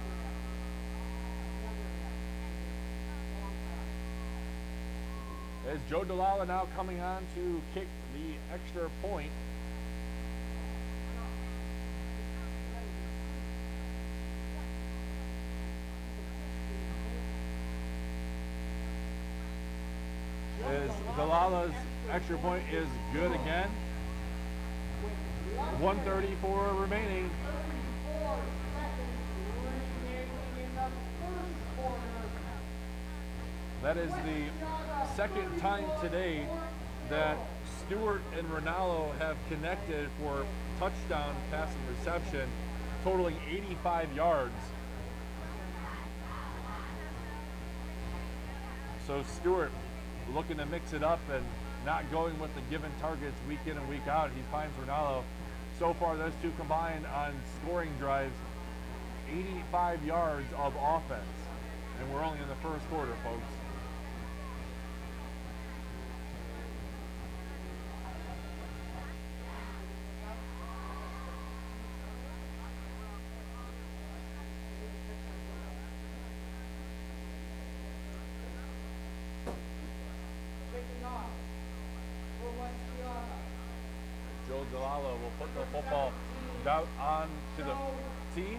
As Joe Delala now coming on to kick the extra point. As Delala's extra point is good again. one thirty-four remaining. That is the second time today that Stewart and Ronaldo have connected for touchdown pass and reception, totaling eighty-five yards. So Stewart looking to mix it up and not going with the given targets week in and week out. He finds Ronaldo. So far, those two combined on scoring drives, eighty-five yards of offense. And we're only in the first quarter, folks. Geauga will put the football out on to the tee.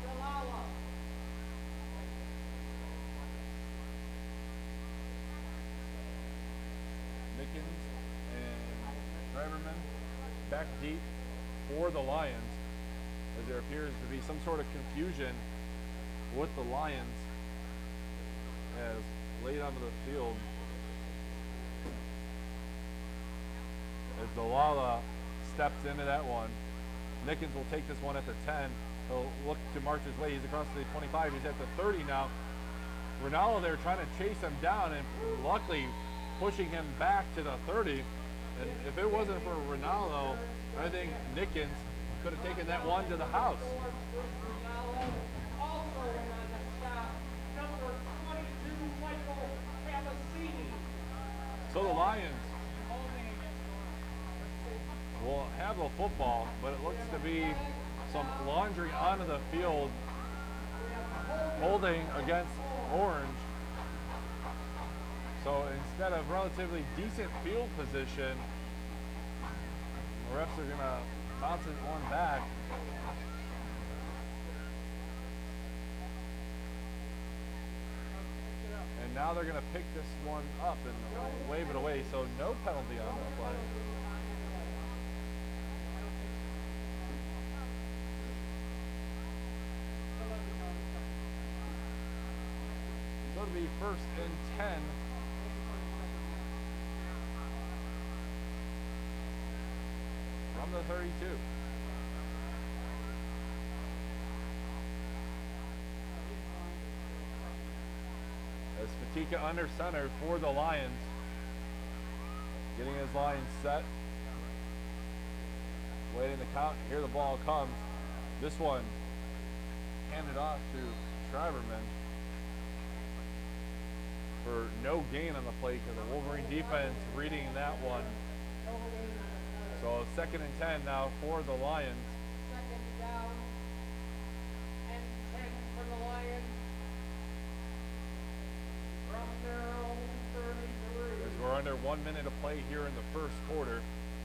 Nickens and Driverman back deep for the Lions, as there appears to be some sort of confusion with the Lions as laid onto the field as Delala steps into that one. Nickens will take this one at the ten. He'll look to march his way. He's across the twenty-five. He's at the thirty now. Ronaldo there trying to chase him down and luckily pushing him back to the thirty. And if it wasn't for Ronaldo, I think Nickens could have taken that one to the house. So the Lions will have the football, but it looks to be some laundry onto the field, holding against Orange. So instead of relatively decent field position, the refs are gonna bounce it one back. And now they're gonna pick this one up and wave it away, so no penalty on the play. So it'll be first and ten. From the thirty-two. As Fatika under center for the Lions. Getting his line set. Waiting to count. Here the ball comes. This one handed off to Shriverman for no gain on the play because the Wolverine defense reading that one. So second and ten now for the Lions. Second down and ten for the Lions from their own thirty-three. As we're under one minute of play here in the first quarter.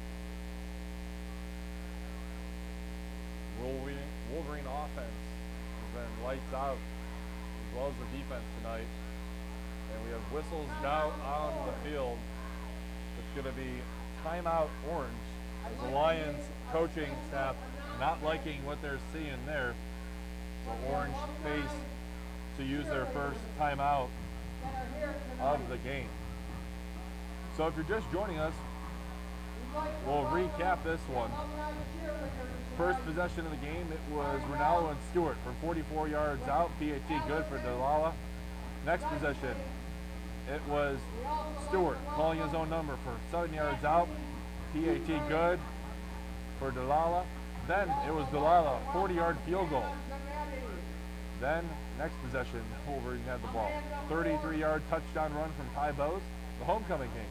Wolverine, Wolverine offense has been lights out as well as the defense tonight. And we have whistles now on the field. It's going to be timeout Orange. As the Lions coaching staff not liking what they're seeing there. So Orange face to use their first timeout of the game. So if you're just joining us, we'll recap this one. First possession of the game, it was Ronaldo and Stewart from forty-four yards out. P A T good for Delala. Next possession, it was Stewart calling his own number for seven yards out. P A T good for Delala. Then it was Delala, forty-yard field goal. Then next possession, Wolverine had the ball. thirty-three-yard touchdown run from Ty Bose, the homecoming king.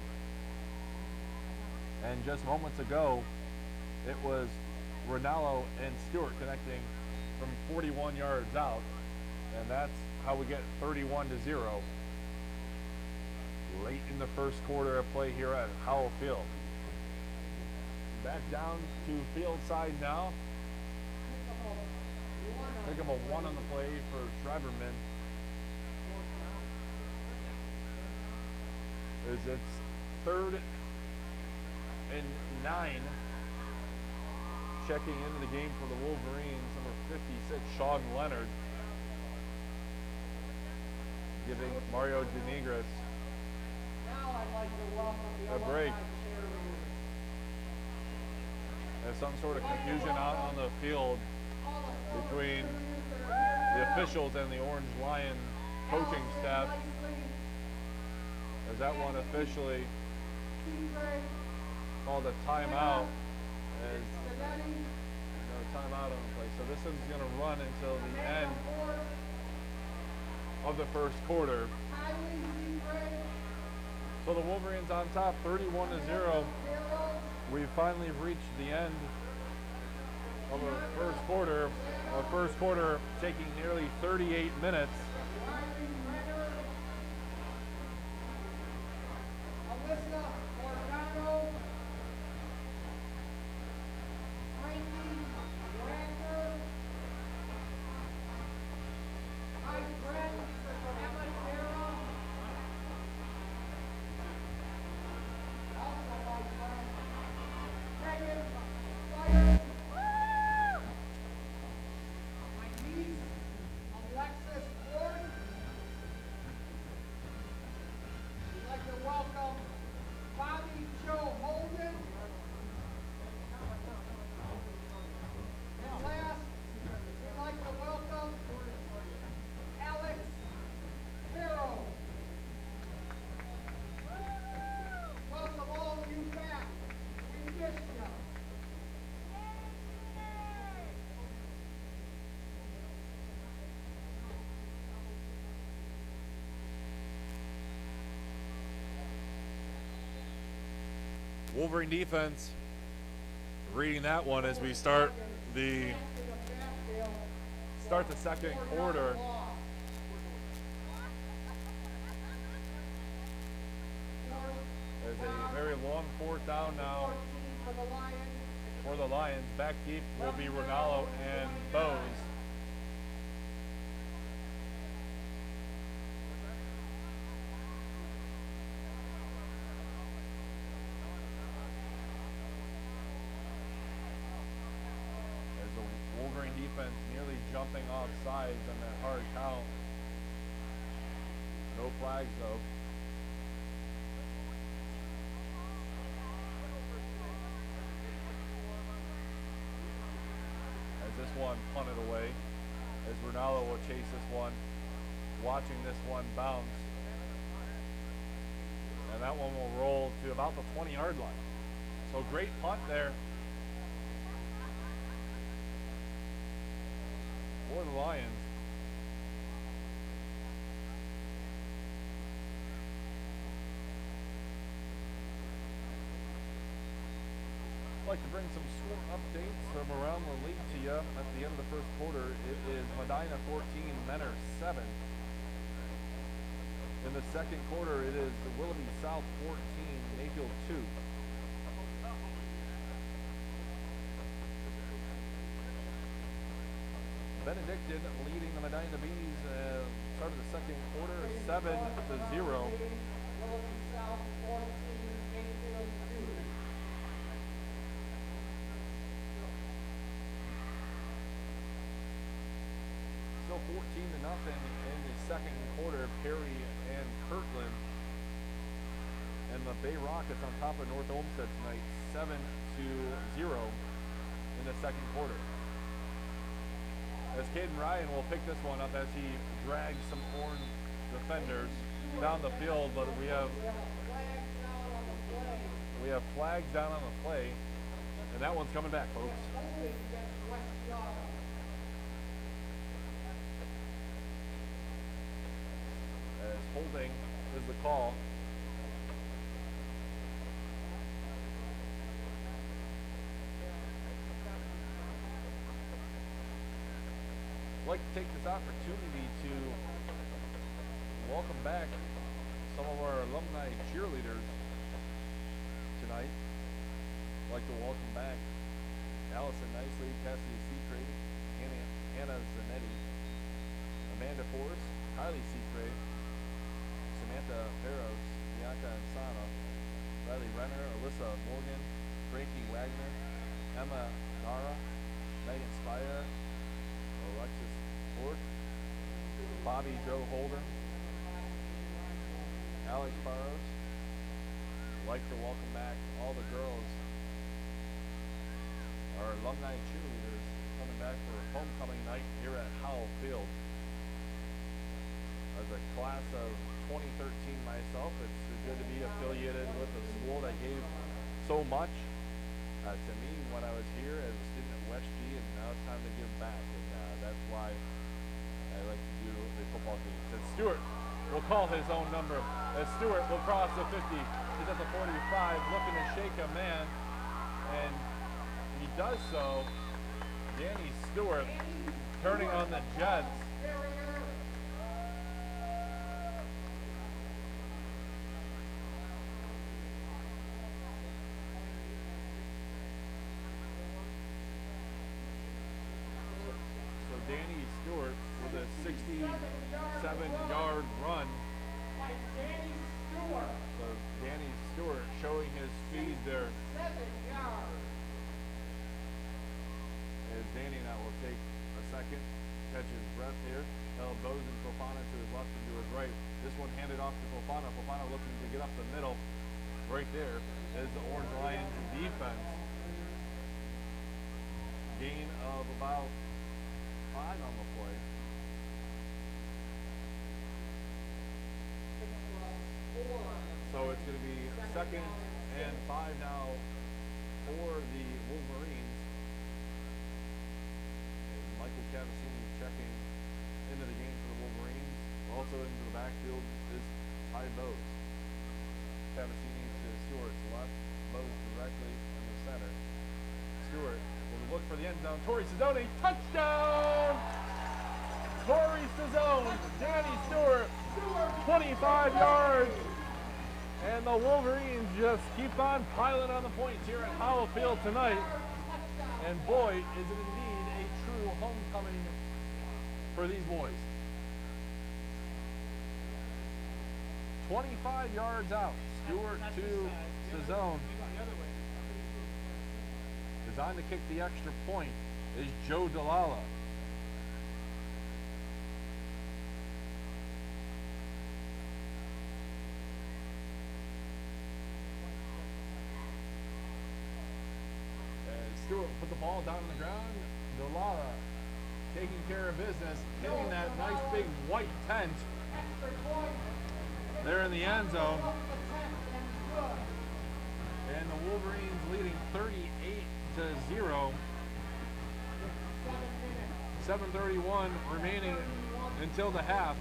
And just moments ago, it was Ronaldo and Stewart connecting from forty-one yards out. And that's how we get thirty-one to zero. Late in the first quarter of play here at Howell Field. Back down to field side now. Pick up a one on the play for Shriverman. Is it's third and nine. Checking into the game for the Wolverines, number fifty-six, Sean Leonard. Giving Mario Denigris a break. There's some sort of confusion out on the field between the officials and the Orange Lion coaching staff, as that one officially called a timeout, as no timeout on the play. So this is going to run until the end of the first quarter. So the Wolverines on top, thirty-one to zero. We finally reached the end of the first quarter. The first quarter taking nearly thirty-eight minutes. Wolverine defense reading that one as we start the start the second quarter. There's a very long fourth down now for the Lions. Back deep will be Ronaldo and Bose. Defense nearly jumping off sides on that hard count. No flags though. As this one punted away, as Ronaldo will chase this one, watching this one bounce. And that one will roll to about the twenty yard line. So great punt there for the Lions. I'd like to bring some score updates from around the league to you at the end of the first quarter. It is Medina fourteen, Menor seven. In the second quarter, it is Willoughby South fourteen, Mayfield two. Benedictine leading the Medina Bees uh, start of the second quarter, seven to zero. Still fourteen to nothing in the second quarter. Perry and Kirtland and the Bay Rockets on top of North Olmsted tonight, seven to zero in the second quarter. As Caden Ryan will pick this one up as he drags some orange defenders down the field, but we have we have flags down on the play, and that one's coming back, folks. As holding is the call. I'd like to take this opportunity to welcome back some of our alumni cheerleaders tonight. I'd like to welcome back Allison Nicely, Cassidy Seacrate, Hannah, Hannah Zanetti, Amanda Forrest, Kylie Seacrate, Samantha Ferros, Bianca Insana, Riley Renner, Alyssa Morgan, Frankie Wagner, Emma Nara, Megan Spire, Alexis Ford, Bobby Joe Holden, Alex Barros, like to welcome back all the girls, our alumni cheerleaders, coming back for homecoming night here at Howell Field. As a class of twenty thirteen myself, it's good to be affiliated with a school that gave so much uh, to me when I was here as a student at West G, and now it's time to give back, and uh, that's why I like to do the football games. And Stewart will call his own number as Stewart will cross the fifty. He's at the forty-five, looking to shake a man, and he does so. Danny Stewart turning on the Jets. So Danny Stewart with a sixty-seven yard run. So Danny Stewart showing his speed there. As Danny now will take a second, catch his breath here. Elbows and Fofana to his left and to his right. This one handed off to Fofana. Fofana looking to get up the middle. Right there is the Orange Lions defense. Gain of about five on the play. So it's going to be second and five now for the Wolverines. Michael Cavassini checking into the game for the Wolverines. Also into the backfield is Ty Bose. Cavassini to Stewart's left. Bose directly in the center. Stewart will look for the end zone. Torrey Cizzone, touchdown! Torrey Cizzone, Danny Stewart, twenty-five yards. And the Wolverines just keep on piling on the points here at Howell Field tonight. And boy, is it indeed a true homecoming for these boys. twenty-five yards out. Stewart to Cizzone. Designed to kick the extra point is Joe Delala. Stewart put the ball down on the ground. Delala taking care of business, hitting that nice big white tent there in the end zone. And the Wolverines leading thirty-eight to zero. seven thirty-one remaining until the half.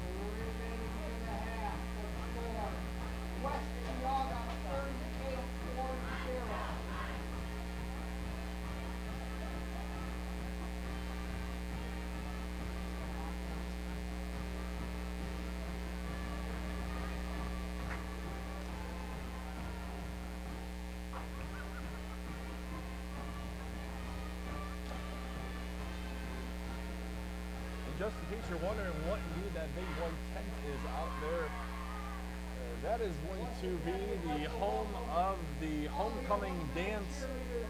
Just in case you're wondering what indeed that big white tent is out there, uh, that is going to be the home of the homecoming dance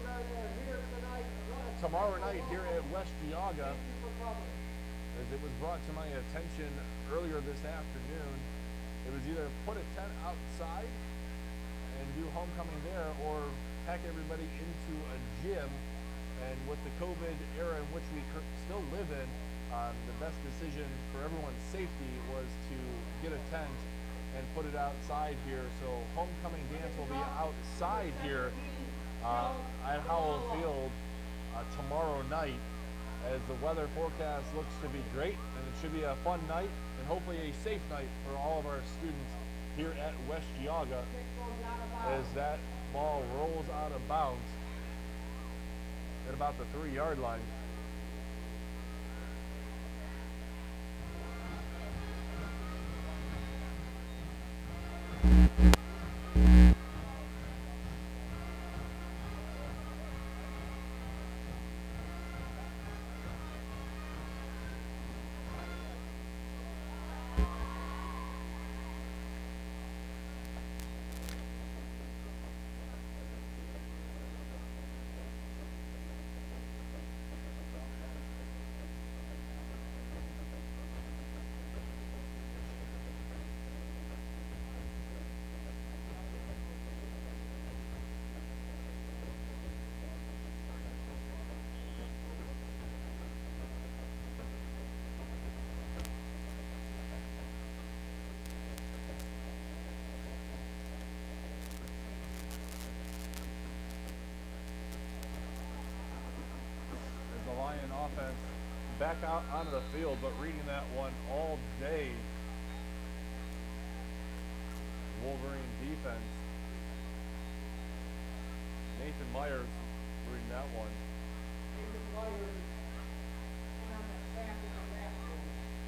tomorrow night here at West Geauga. As it was brought to my attention earlier this afternoon, it was either put a tent outside and do homecoming there, or pack everybody into a gym. And with the COVID era in which we still live in, Um, the best decision for everyone's safety was to get a tent and put it outside here. So homecoming dance will be outside here uh, at Howell Field uh, tomorrow night, as the weather forecast looks to be great, and it should be a fun night and hopefully a safe night for all of our students here at West Geauga, as that ball rolls out of bounds at about the three yard line. defense back out onto the field, but reading that one all day. Wolverine defense. Nathan Myers reading that one. Nathan Myers on the sack of the last one.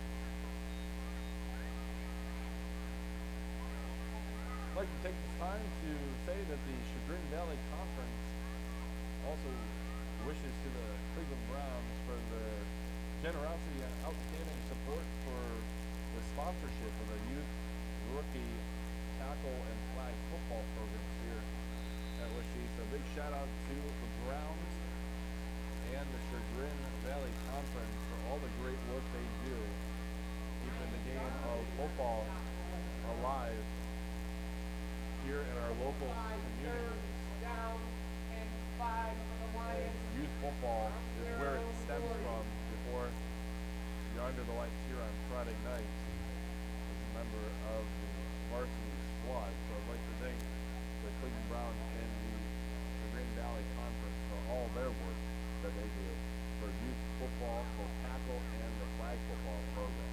I'd like to take this time to say that the Chagrin Valley Conference also wishes to the Cleveland Browns for their generosity and outstanding support for the sponsorship of the youth rookie tackle and flag football programs here at Wishy. So a big shout out to the Browns and the Chagrin Valley Conference for all the great work they do, keeping the game of football alive here in our local communities. Down and five for the Lions. Youth football is where it stems from before you're under the lights here on Friday night as a member of the varsity squad. So I'd like to thank the Cleveland Browns and the Chagrin Valley Conference for all their work that they do for youth football, both tackle and the flag football program.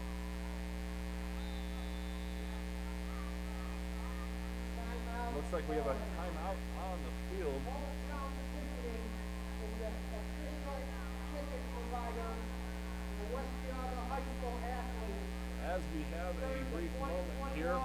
Looks like we have a timeout on the field. As we have a brief moment here,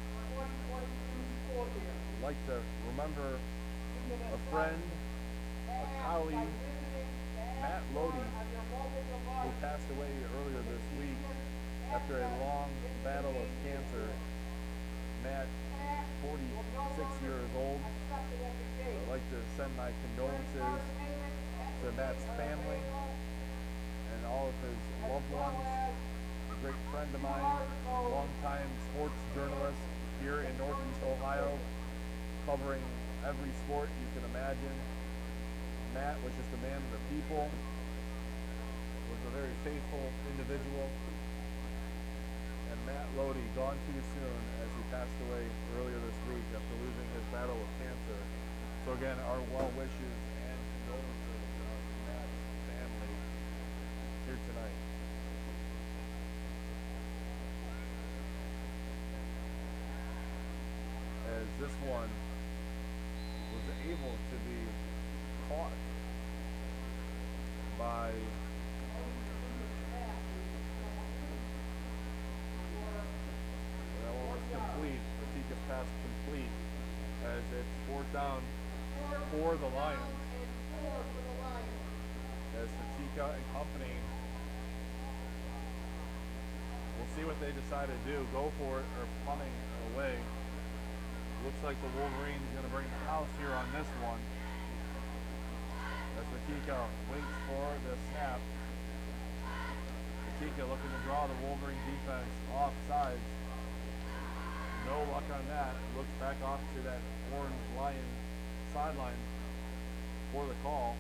I'd like to remember a friend, a colleague, Matt Lodi, who passed away earlier this week after a long battle of cancer. Matt, forty-six years old. I'd like to send my condolences to Matt's family and all of his loved ones. A great friend of mine, longtime sports journalist here in Northeast Ohio, covering every sport you can imagine. Matt was just a man of the people, was a very faithful individual. And Matt Lodi, gone too soon as he passed away earlier this week after losing his battle with cancer. So again, our well wishes and condolences to Matt's family here tonight. As this one was able to be caught by that one was complete. Satika pass complete as it's fourth down for the Lions. As Satika and company, we'll see what they decide to do. Go for it or punting away. Looks like the Wolverines going to bring the house here on this one. As Satika waits for the snap. Satika looking to draw the Wolverine defense off sides. No luck on that. Looks back off to that orange Lion sideline for the call.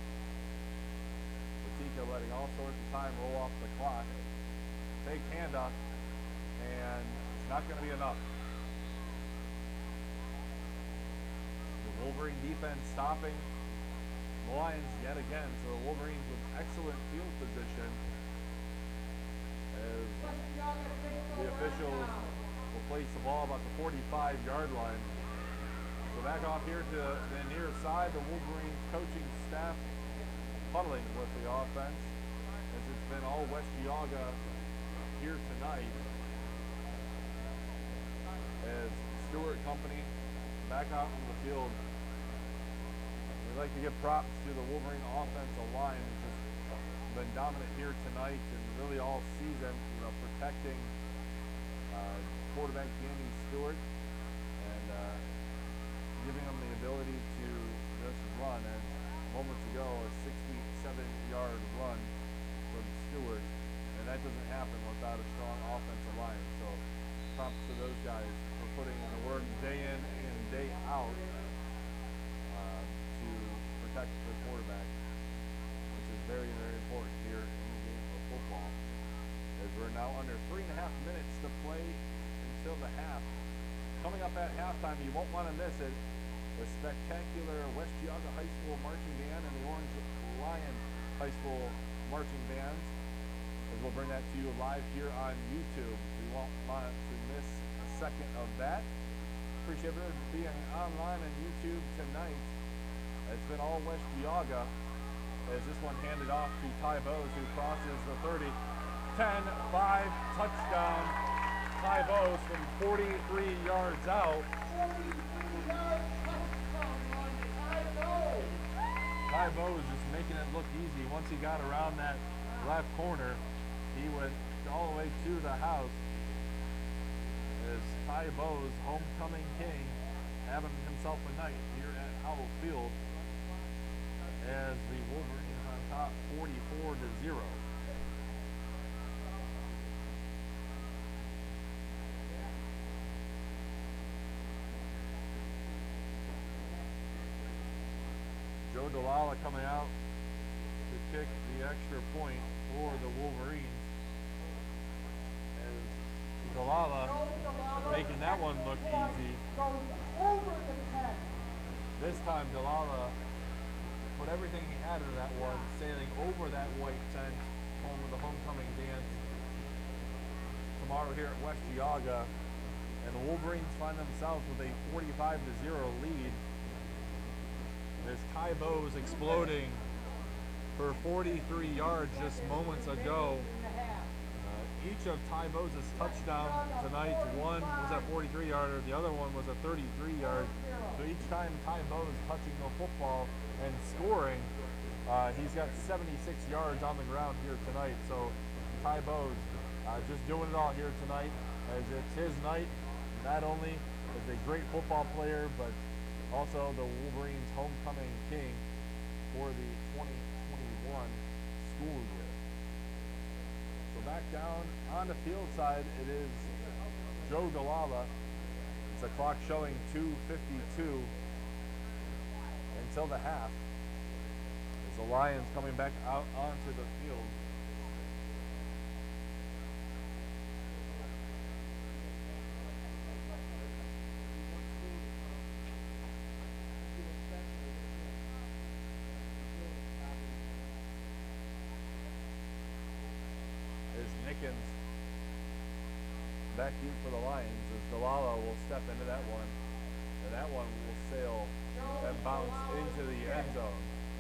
Satika letting all sorts of time roll off the clock. Fake handoff, and it's not going to be enough. The Wolverine defense stopping the Lions yet again. So the Wolverines with excellent field position as the officials will place the ball about the forty-five yard line. So back off here to the near side, the Wolverines coaching staff huddling with the offense as it's been all West Geauga here tonight. As Stewart Company back out on the field. We'd like to give props to the Wolverine offensive line, which has been dominant here tonight and really all season, you know, protecting uh, quarterback Danny Stewart and uh, giving them the ability to just run. And moments ago, a sixty-seven yard run from Stewart, and that doesn't happen without a strong offensive line. So props to those guys for putting in the work day in and day out uh, to protect the quarterback, which is very, very important here in the game of football. As we're now under three and a half minutes to play until the half. Coming up at halftime, you won't want to miss it. The spectacular West Geauga High School marching band and the Orange Lion High School marching bands, as we'll bring that to you live here on YouTube. We won't want to miss a second of that. Appreciate everyone being online on YouTube tonight. It's been all West Geauga, as this one handed off to Ty Bowes, who crosses the thirty. ten five touchdown. Ty Bowes from forty-three yards out. Ty Bowes is making it look easy. Once he got around that left corner, he went all the way to the house. As Ty Bowes, homecoming king, having himself a night here at Howell Field, as the Wolverines on top forty-four to zero. Joe Delala coming out to kick the extra point for the Wolverines. As Delala making that one look easy. This time Delala put everything he had into that one, sailing over that white tent, home with the homecoming dance tomorrow here at West Geauga. And the Wolverines find themselves with a forty-five to zero lead. As Ty Bowes exploding for forty-three yards just moments ago. Uh, each of Ty Bowes' touchdowns tonight, one was a forty-three yarder, the other one was a thirty-three yard. So each time Ty Bowes touching the football and scoring, uh, he's got seventy-six yards on the ground here tonight. So Ty Bowes uh, just doing it all here tonight, as it's his night. Not only is a great football player, but also the Wolverines homecoming king for the twenty twenty-one school year. So back down on the field side, it is Joe Delala. It's a clock showing two fifty-two until the half. As the Lions coming back out onto the field. Nickens back deep for the Lions, as Delala will step into that one, and that one will sail and bounce into the end zone.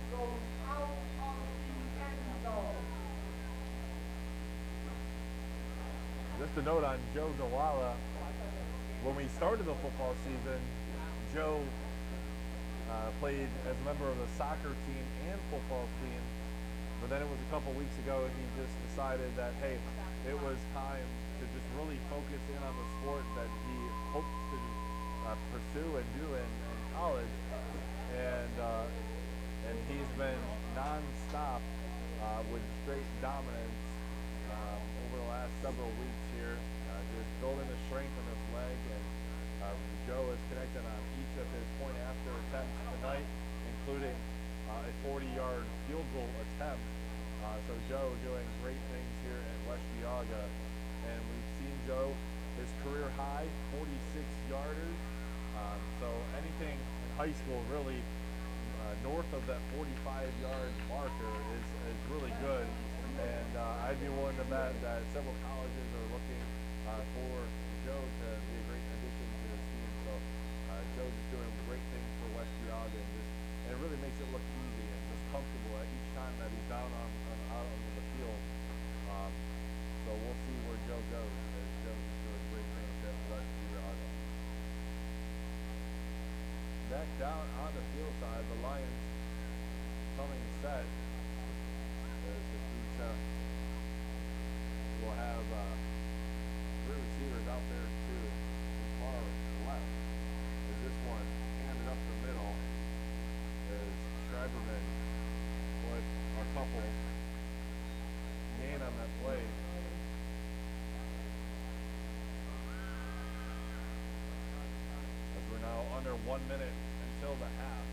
Just a note on Joe Delala, when we started the football season, Joe uh, played as a member of the soccer team and football team. But then it was a couple weeks ago, he just decided that, hey, it was time to just really focus in on the sport that he hopes to uh, pursue and do in, in college. And uh, and he's been non-stop uh, with straight dominance uh, over the last several weeks here, uh, just building the strength in his leg. And uh, Joe is connected on each of his point after attempts tonight, including Uh, a forty yard field goal attempt. Uh, so Joe doing great things here at West Geauga. And we've seen Joe, his career high, forty-six yarders. Um, so anything in high school really uh, north of that forty-five yard marker is, is really good. And uh, I'd be willing to bet that several colleges are looking uh, for Joe to be a great addition to the team. So uh, Joe's just doing great things for West Geauga, and just And it really makes it look easy and just comfortable at each time that he's down on, on out on the field. Um, so we'll see where Joe goes, as Joe's just doing great things at West Geauga. Back down on the field side, the Lions coming set. As the future will have uh, three receivers out there too, as far left. As this one handed up the middle. As Schreiberman put a couple gain on that play. As we're now under one minute until the half.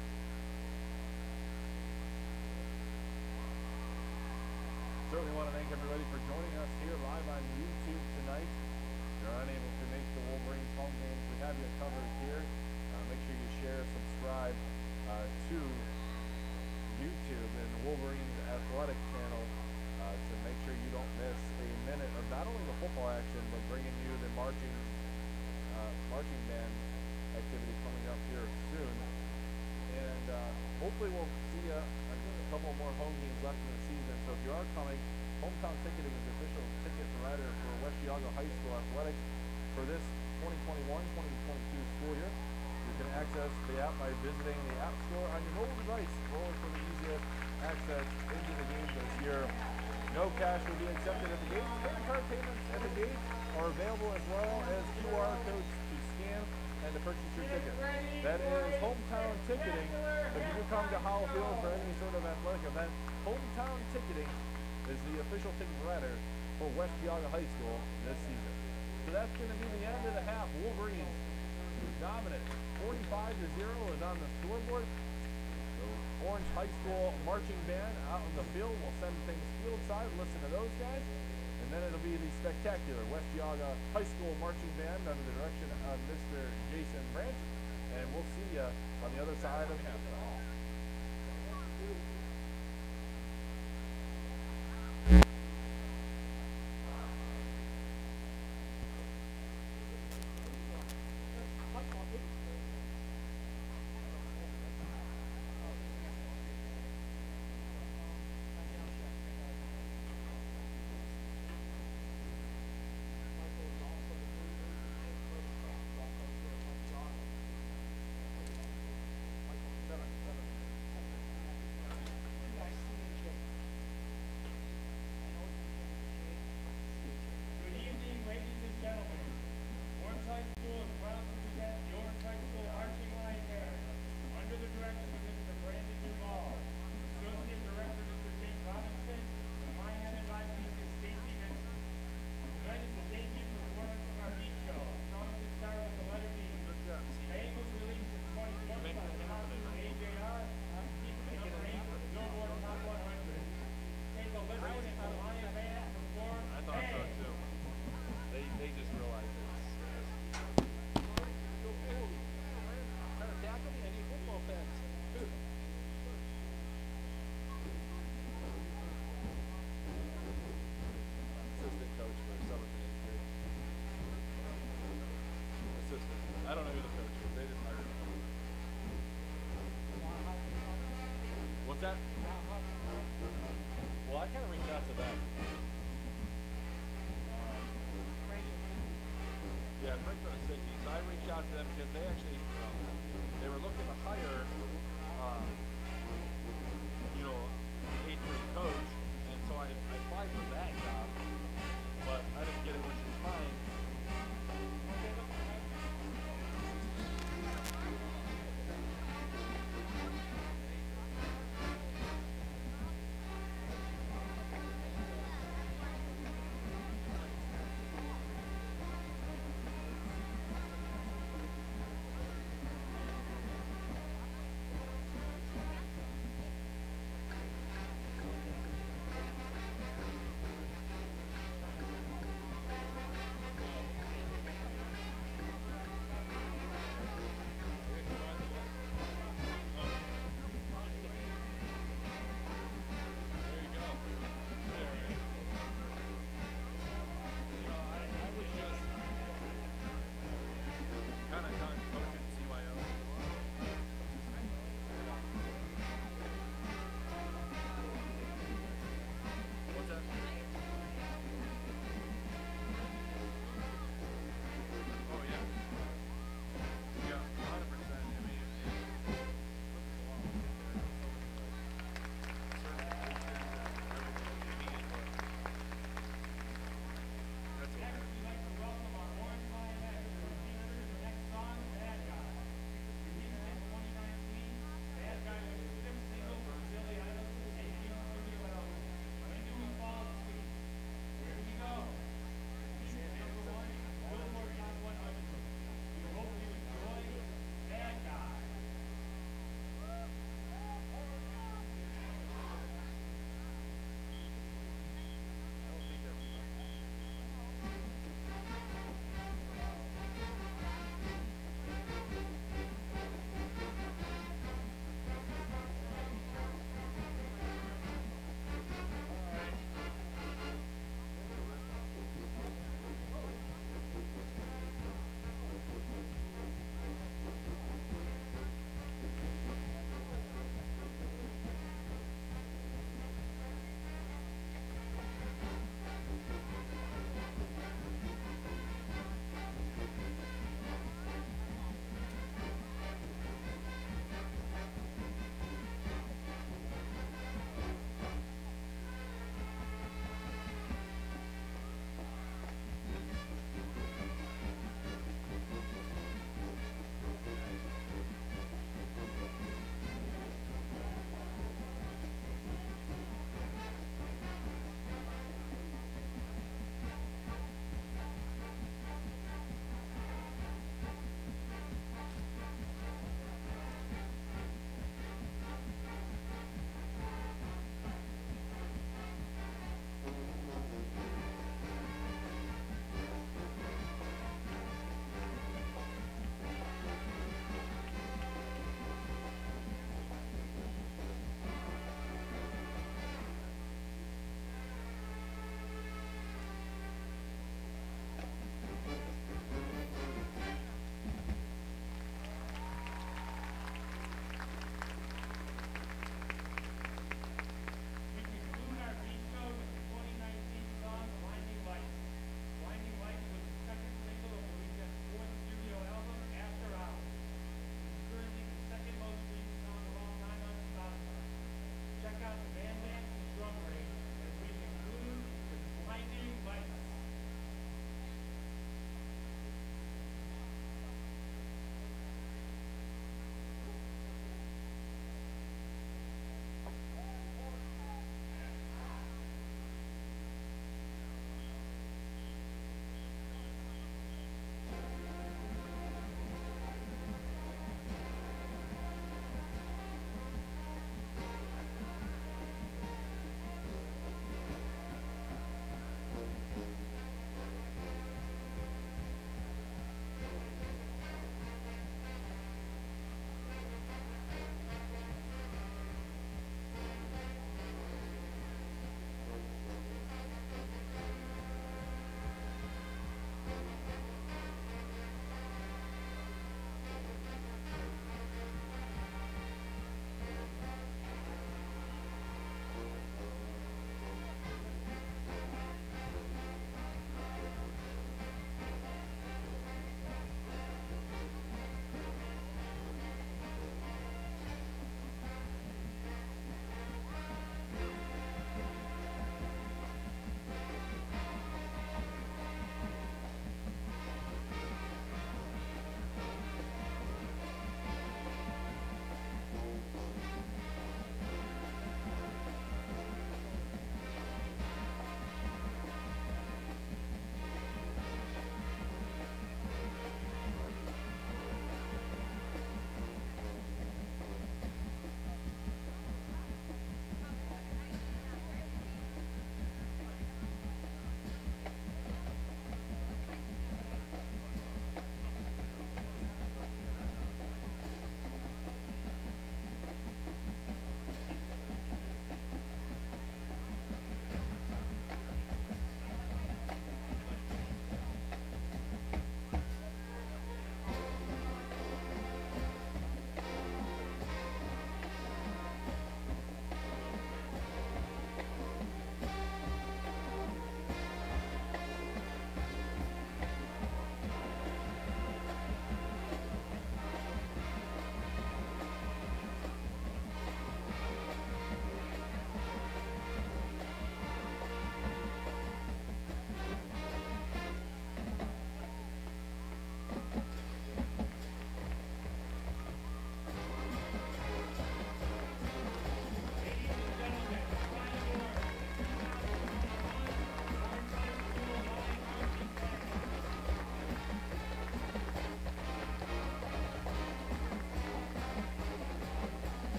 Certainly want to thank everybody for joining us here live on YouTube tonight. If you're unable to make the Wolverines home games, we have you covered here. Uh, make sure you share, subscribe uh, to YouTube and the Wolverines Athletic channel uh, to make sure you don't miss a minute of not only the football action, but bringing you the marching uh, marching band activity coming up here soon. And uh, hopefully we'll see a, a couple more home games left in the season. So if you are coming, Hometown Ticketing is the official ticket provider for West Geauga High School Athletics for this twenty twenty-one twenty twenty-two school year. You can access the app by visiting the App Store on your mobile device. Forward for the easiest access into the game this year. No cash will be accepted at the gate. Credit card payments at the gate are available as well as Q R codes to scan and to purchase your ticket. That is Hometown Ticketing. If you do come to Howell Field for any sort of athletic event, Hometown Ticketing is the official ticket provider for West Geauga High School this season. So that's going to be the end of the half. Wolverines dominant. forty-five to zero is on the scoreboard. The Orange High School marching band out in the field. We'll send things field side, listen to those guys. And then it'll be the spectacular West Geauga High School marching band under the direction of Mister Jason Branch. And we'll see you on the other side of halftime. Good evening, ladies and gentlemen. Orange High School is proud to present the Orange High School Marching Line Band under the direction of Mister Brandon Duval, Associate Director Mister James Robinson, and my head advisor Mister Stacy Vincent. Tonight is the debut performance of our beat show. Songs that start with the letter B. Band was released in twenty twenty by the House A J R, keeping the range of Billboard Top one hundred. Take a listen as the Lion Band perform. I thought so Bang! too. They, they just realized it's. Trying to tackle me? I need football pads. Assistant coach for seventh and eighth grade. Assistant. I don't know who the coach is. They just hired him. What's that? Well, I kind of reached out to them. Yeah, Frank Benisicki. So I reached out to them because they actually, um, they were looking to hire, um, you know, an eighth grade coach, and so I, I applied for that job, but I didn't get it, which is fine.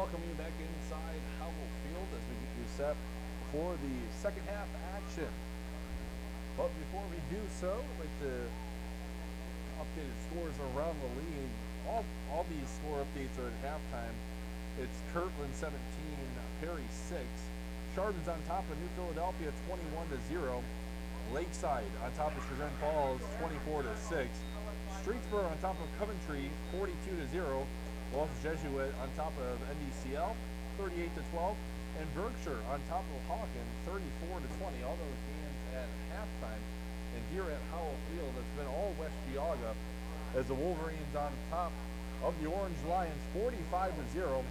welcome you back inside Howell Field as we get you set for the second half action. But before we do so, I'd like to updated scores around the league. All, all these score updates are at halftime. It's Kirtland seventeen, Perry six. Chardon's on top of New Philadelphia twenty-one to zero. Lakeside on top of Chagrin Falls twenty-four to six. Streetsboro on top of Coventry forty-two to zero. Los Jesuit on top of N D C L thirty-eight to twelve. And Berkshire on top of Hawken thirty-four to twenty. All those games at halftime. And here at Howell Field, it's been all West Geauga as the Wolverines on top of the Orange Lions forty-five to zero.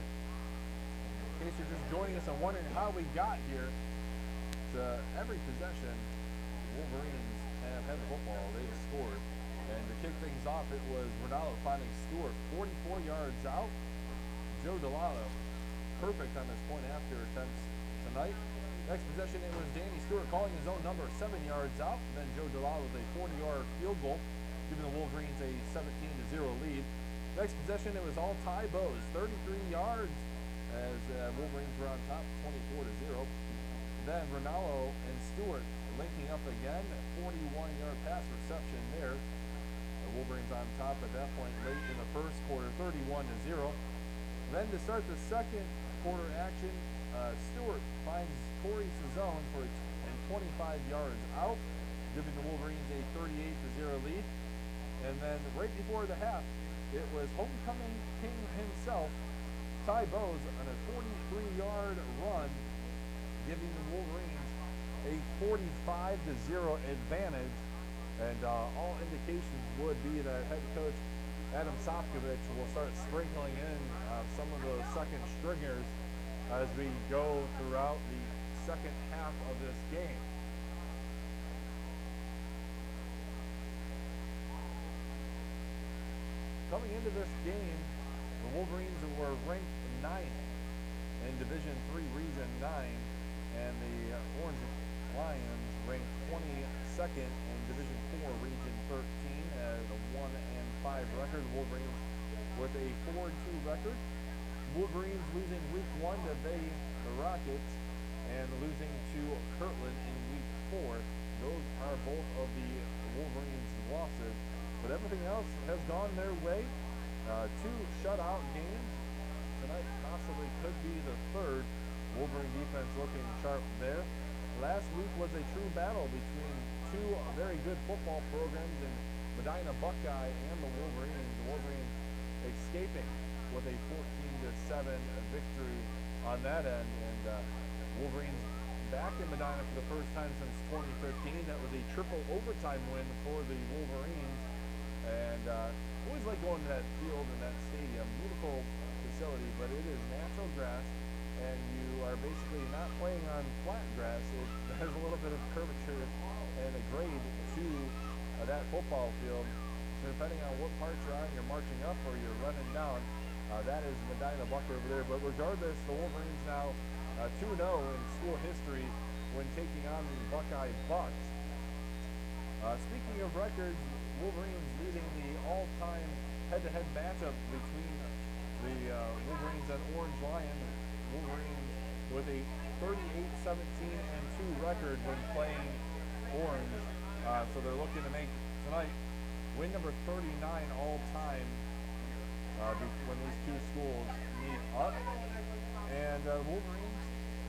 In case you're just joining us and wondering how we got here, to every possession, Wolverines have had the football, they've scored. And to kick things off, it was Ronaldo finding Stewart forty-four yards out. Joe Delano perfect on his point after attempts tonight. Next possession, it was Danny Stewart calling his own number seven yards out. Then Joe Delano with a forty-yard field goal, giving the Wolverines a seventeen to zero lead. Next possession, it was all Ty Bowes, thirty-three yards, as uh, Wolverines were on top, twenty-four to zero. Then Ronaldo and Stewart linking up again, forty-one yard pass reception there. The Wolverines on top at that point late in the first quarter, thirty-one to zero. Then to start the second quarter action, uh, Stewart finds Corey Sazzone for a twenty-five yards out, giving the Wolverines a thirty-eight to zero lead. And then right before the half, it was homecoming king himself, Ty Bowes, on a forty-three yard run, giving the Wolverines a forty-five to zero advantage. And uh, all indications would be that head coach Adam Sopkovich will start sprinkling in uh, some of those second stringers as we go throughout the second half of this game. Coming into this game, the Wolverines were ranked ninth in Division three Region nine, and the Orange Lions ranked twenty-second in Division four Region thirteen at a one and five record. Wolverines with a four and two record. Wolverines losing week one to they, the Rockets, and losing to Kirtland in week four. Those are both of the Wolverines' losses, but everything else has gone their way. Uh, two shutout games. Tonight possibly could be the third. Wolverine defense looking sharp there. Last week was a true battle between two very good football programs in Medina Buckeye and the Wolverines. The Wolverines escaping with a fourteen to seven victory on that end. And uh, Wolverines back in Medina for the first time since twenty fifteen. That was a triple overtime win for the Wolverines. And uh, always like going to that field and that stadium. Beautiful facility, but it is natural grass. And you are basically not playing on flat grass. It has a little bit of curvature and a grade to uh, that football field. So depending on what part you're on, you're marching up or you're running down. Uh, that is Medina Buckeye over there. But regardless, the Wolverines now uh, two and oh in school history when taking on the Buckeye Bucks. Uh, speaking of records, Wolverines leading the all-time head-to-head matchup between the uh, Wolverines and Orange Lions. Wolverines with a thirty-eight seventeen and two record when playing Orange. Uh, so they're looking to make tonight win number thirty-nine all time uh, when these two schools meet up. And uh, Wolverines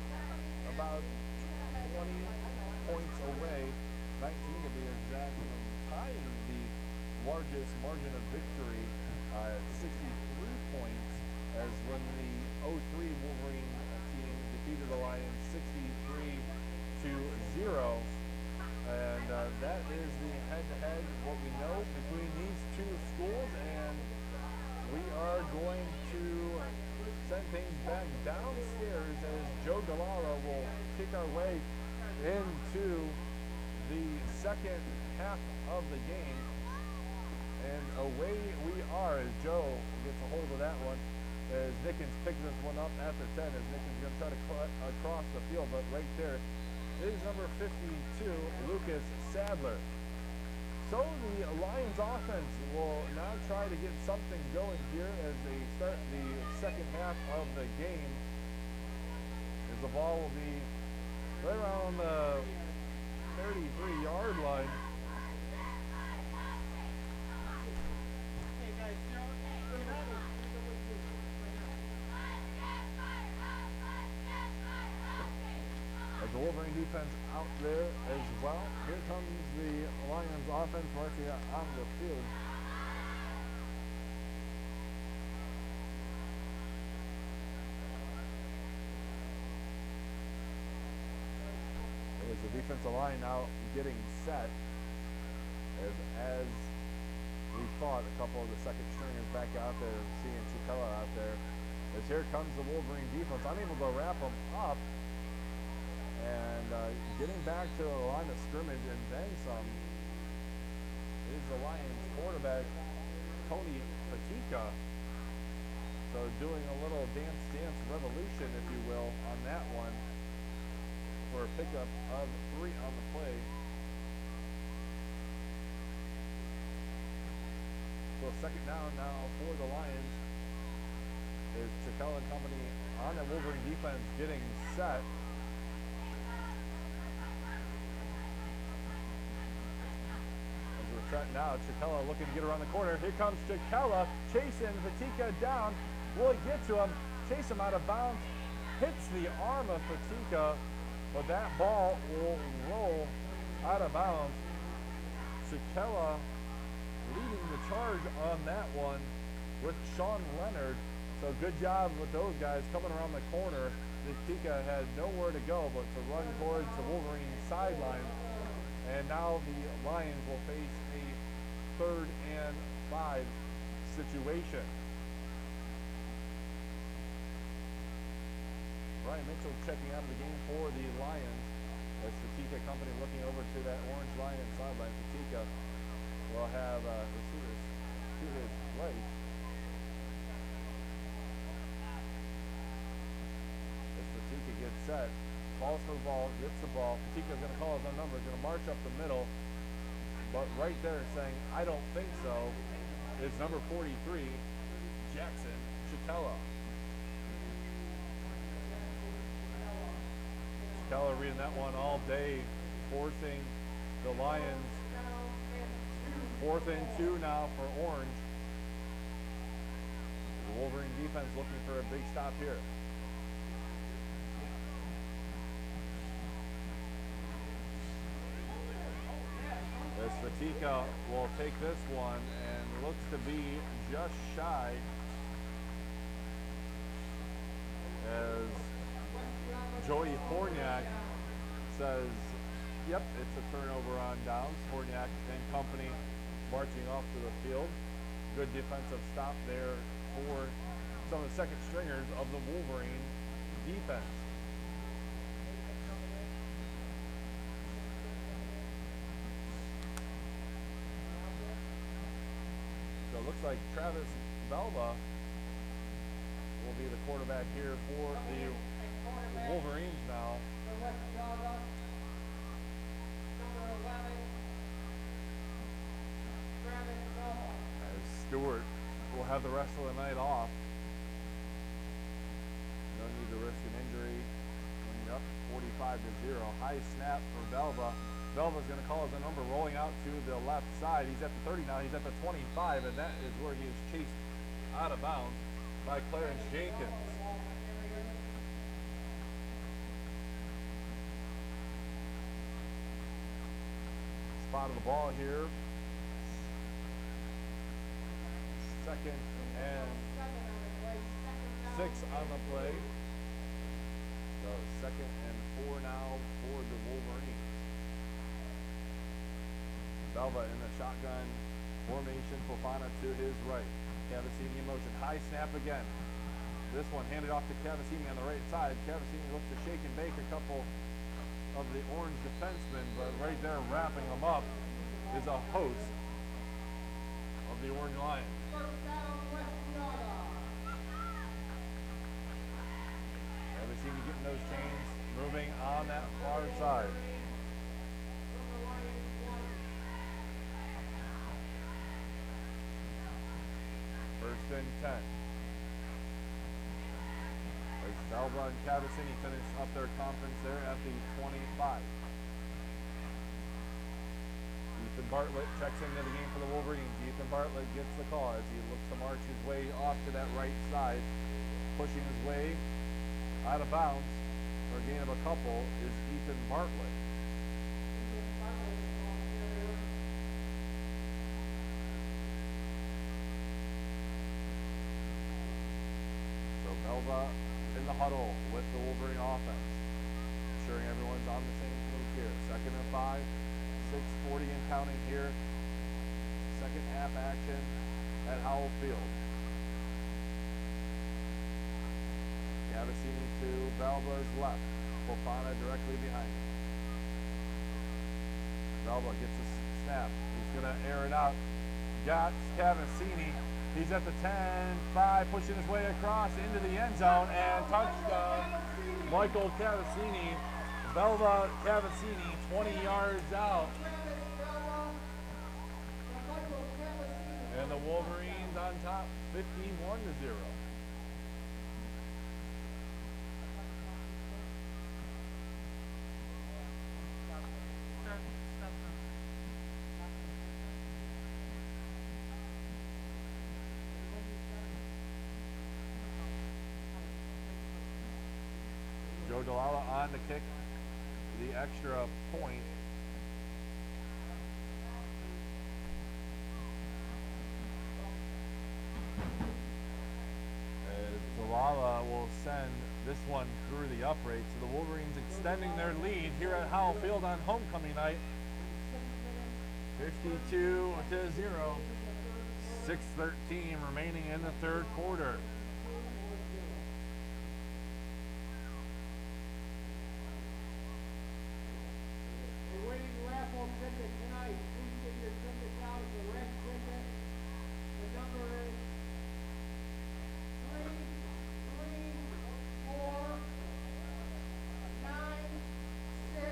about twenty points away, nineteen to be exact, from tying the largest margin of victory uh, at sixty-three points, as when the oh three Wolverine team defeated the Lions sixty-three to zero. And uh, that is the head-to-head, what we know between these two schools. And we are going to send things back downstairs as Joe Delala will kick our way into the second half of the game. And away we are as Joe gets a hold of that one, as Nickens picks this one up at the ten, as Nickens is going to try to cut across the field, but right there is number fifty-two, Lucas Sadler. So the Lions offense will now try to get something going here as they start the second half of the game. As the ball will be right around the thirty-three yard line. As the Wolverine defense out there as well. Here comes the Lions offense marching out on the field. As the defensive line now getting set, as as we thought, a couple of the second stringers back out there, seeing Chicella out there. As here comes the Wolverine defense, unable to wrap them up. And uh, getting back to the line of scrimmage and then some is the Lions quarterback, Tony Patika. So doing a little dance dance revolution, if you will, on that one for a pickup of three on the play. So second down now for the Lions is Chicella and company on the Wolverine defense getting set. Set now, Chicella looking to get around the corner. Here comes Chicella, chasing Patika down. Will he get to him? Chase him out of bounds. Hits the arm of Patika, but that ball will roll out of bounds. Chicella leading the charge on that one with Sean Leonard. So good job with those guys coming around the corner. Patika had nowhere to go but to run towards the Wolverine sideline. And now the Lions will face a third and five situation. Brian Mitchell checking out of the game for the Lions. As Patika company looking over to that orange Lion sideline. Patika will have uh, receivers to his right. As Patika gets set. Falls for the ball, gets the ball. Patika's going to call his own number, going to march up the middle. But right there saying, I don't think so, is number forty-three, Jackson Chicella. Chicella reading that one all day, forcing the Lions. Fourth and two now for Orange. The Wolverine defense looking for a big stop here. As Patika will take this one and looks to be just shy as Joey Forniak says, yep, it's a turnover on downs. Forniak and company marching off to the field. Good defensive stop there for some of the second stringers of the Wolverine defense. So it looks like Travis Belva will be the quarterback here for the Wolverines now. As Stewart will have the rest of the night off. No need to risk an injury. When you're up forty-five to zero. High snap for Belva. Belva's going to call as a number rolling out to the left side. He's at the thirty now. He's at the twenty-five, and that is where he is chased out of bounds by Clarence Jenkins. Spot of the ball here. Second and six on the play. So second and four now for the Wolverines. Belva in the shotgun formation. Fofana to his right. Cavasini in motion. High snap again. This one handed off to Cavasini on the right side. Cavasini looks to shake and bake a couple of the Orange defensemen, but right there wrapping them up is a host of the Orange Lions. Cavasini getting those chains moving on that far side. ten. As Alba and Cavassini finish up their conference there at the twenty-five. Ethan Bartlett checks into the game for the Wolverines. Ethan Bartlett gets the call as he looks to march his way off to that right side. Pushing his way out of bounds for a gain of a couple is Ethan Bartlett. So Melba in the huddle with the Wolverine offense, ensuring everyone's on the same page here. Second and five, six forty and counting here. Second half action at Howell Field. Cavassini to Balba's left. Fofana directly behind him. Balba gets a snap. He's going to air it out. Got Cavassini. He's at the ten, five, pushing his way across into the end zone, and touchdown, Michael Cavassini. Balba Cavassini, twenty yards out. And the Wolverines on top, fifty-one to zero. Joe Dalala on to kick the extra point. As Dalala will send this one through the upright. So the Wolverines extending their lead here at Howell Field on homecoming night. fifty-two to zero. six thirteen remaining in the third quarter. Ticket tonight. Please get your tickets out. The red ticket. The number is three, three, four, nine, six,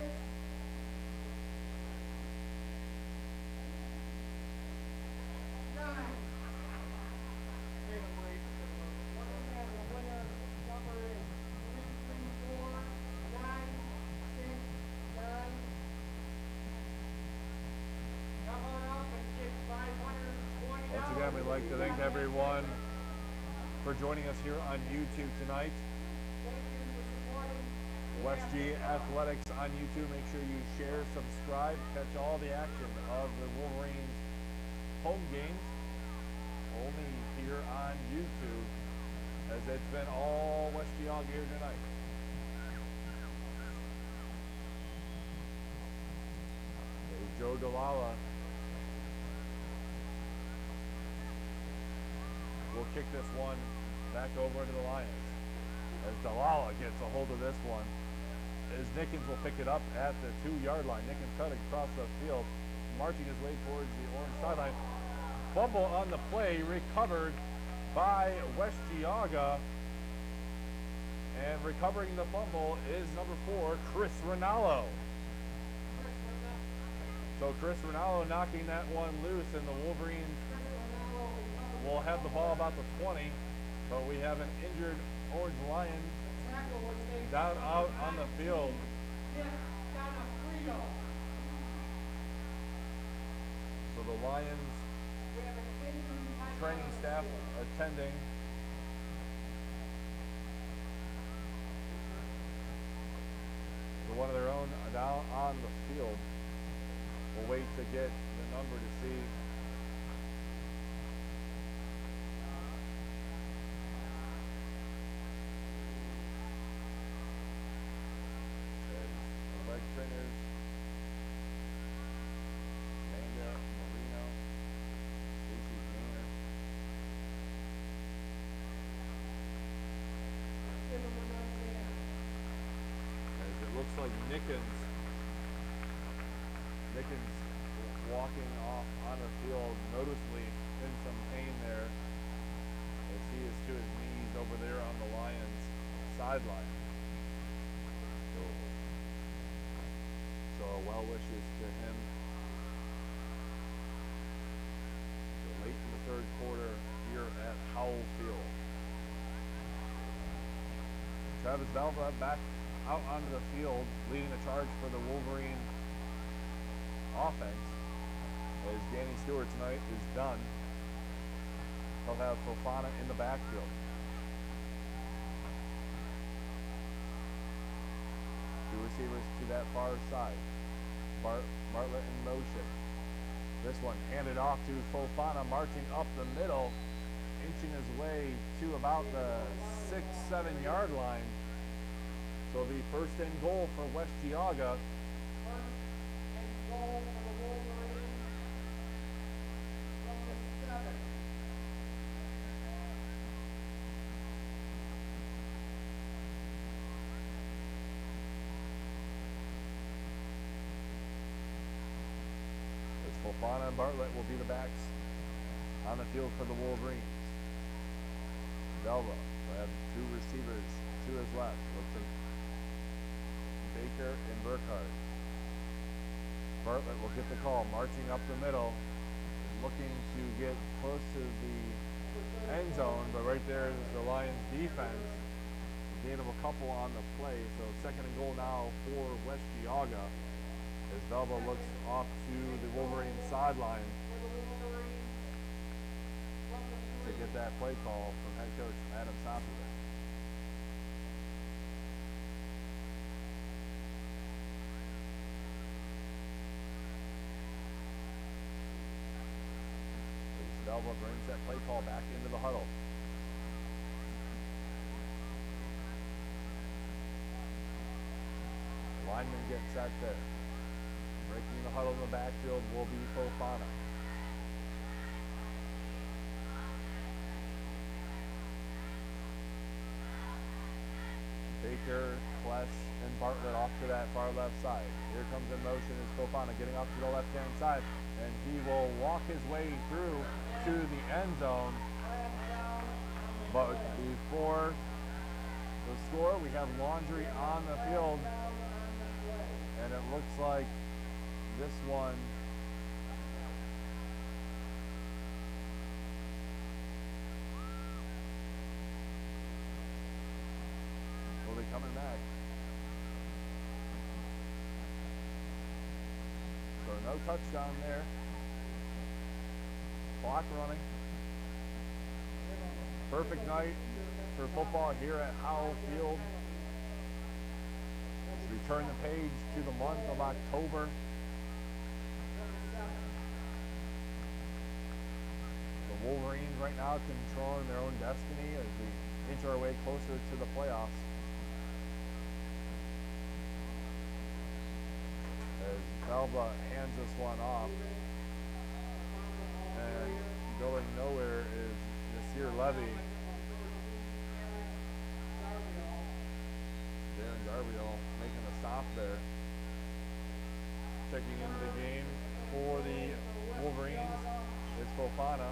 nine. Wait a minute. What we have the winner number is three, three, four, nine, six, nine. Once again, we'd like to thank everyone for joining us here on YouTube tonight. West G Athletics on YouTube. Make sure you share, subscribe, catch all the action of the Wolverines home games only here on YouTube, as it's been all West Geauga here tonight. There's Joe Dalala. We'll kick this one back over to the Lions. As Dalala gets a hold of this one, as Nickens will pick it up at the two-yard line. Nickens cutting across the field, marching his way towards the orange sideline. Fumble on the play, recovered by West Geauga. And recovering the fumble is number four, Chris Rinaldo. So Chris Rinaldo knocking that one loose, and the Wolverines will have the ball about the twenty, but we have an injured Orange Lion down out on the field. So the Lions training staff attending. So one of their own down on the field. We'll wait to get the number to see. Leg trainers, Amanda Marino, Casey Gainer. As it looks like Nickens, Nickens walking off on the field, noticeably in some pain there, as he is to his knees over there on the Lions sideline. So, So our well wishes to him. So late in the third quarter here at Howell Travis Belva back out onto the field, leading the charge for the Wolverine offense. As Danny Stewart tonight is done, he'll have Fofana in the backfield. Two receivers to that far side. Bart, Bartlett in motion. This one handed off to Fofana, marching up the middle, inching his way to about the six, seven yard line. So it'll be first and goal for West Geauga. First and goal for the Wolverines from the seven. Fofana and Bartlett will be the backs on the field for the Wolverines. Belva will have two receivers to his left. Looks like Baker and Burkhardt. Bartlett will get the call, marching up the middle, looking to get close to the end zone, but right there is the Lions defense. Gain of a couple on the play, so second and goal now for West Geauga. As Belva looks off to the Wolverine sideline to get that play call from head coach Adam Sopovic. Belva brings that play call back into the huddle. Linemen get set there. Breaking the huddle in the backfield will be Fofana. Baker, Kless, and Bartlett off to that far left side. Here comes in motion is Fofana getting off to the left-hand side, and he will walk his way through to the end zone. But before the score, we have Laundry on the field, and it looks like this one will be coming back. So no touchdown there. Clock running. Perfect night for football here at Howell Field. We turn the page to the month of October. The Wolverines right now controlling their own destiny as we inch our way closer to the playoffs. As Belva hands this one off, and going nowhere is Nasir Levy. Darren Garville making a stop there. Checking into the game for the Wolverines is Fofana.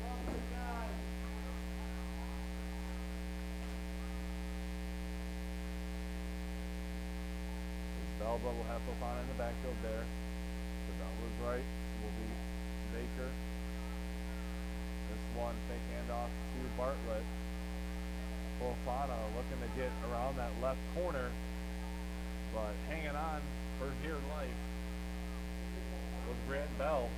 Belva will have Fofana in the backfield there. So Belva's right will be Baker. This one fake handoff to Bartlett. Fofana looking to get around that left corner, but hanging on for dear life was Grant Bell.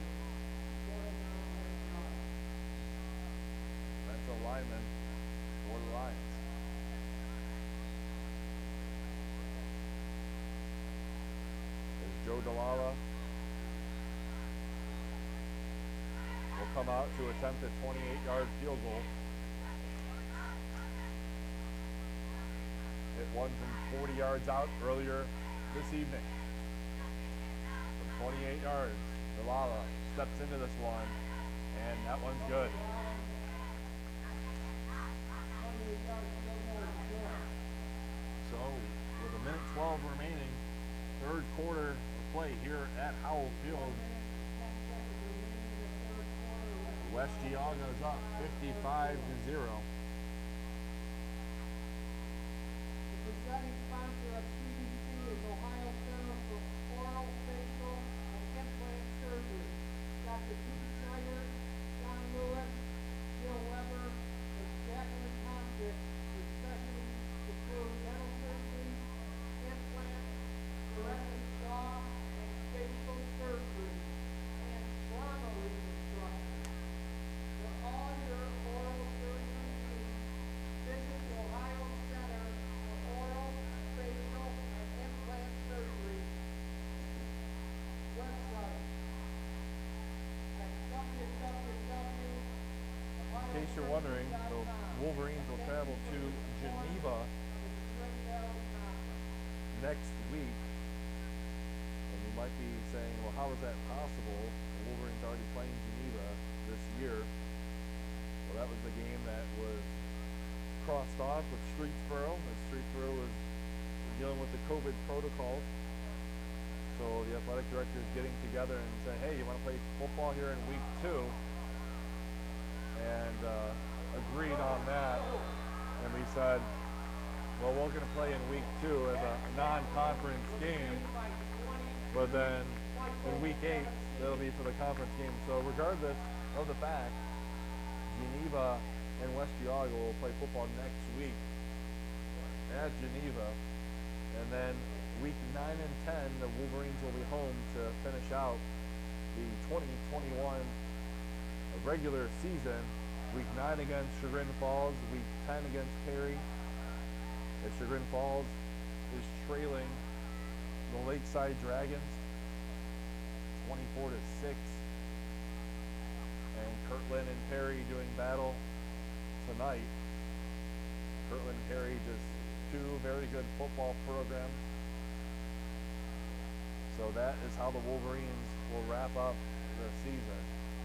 That's a lineman for the Lions. As Joe Delala will come out to attempt a twenty-eight yard field goal. Hit one from forty yards out earlier this evening. From twenty-eight yards, Delala steps into this one, and that one's good. So, with a minute twelve remaining, third quarter of play here at Howell Field, West Geauga is up fifty-five to zero. The presenting sponsor of C D C is Ohio Center for Oral, Facial, and Implant Surgery. Doctor Pete Schneider, John Lewis, Jill Weber, and Jacqueline Thompson, with specialties include dental Wolverines will travel to Geneva next week. And you might be saying, well, how is that possible? The Wolverines already playing Geneva this year. Well, that was the game that was crossed off with Streetsboro, as Streetsboro was dealing with the COVID protocols. So the athletic director is getting together and saying, hey, you want to play football here in week two? And uh, agreed on that. And we said, well, we're going to play in week two as a non-conference game. But then in week eight, that'll be for the conference game. So regardless of the fact, Geneva and West Geauga will play football next week at Geneva. And then week nine and ten, the Wolverines will be home to finish out the twenty twenty-one regular season. Week nine against Chagrin Falls, week ten against Perry. As Chagrin Falls is trailing the Lakeside Dragons twenty-four to six. And Kirtland and Perry doing battle tonight. Kirtland and Perry, just two very good football programs. So that is how the Wolverines will wrap up the season.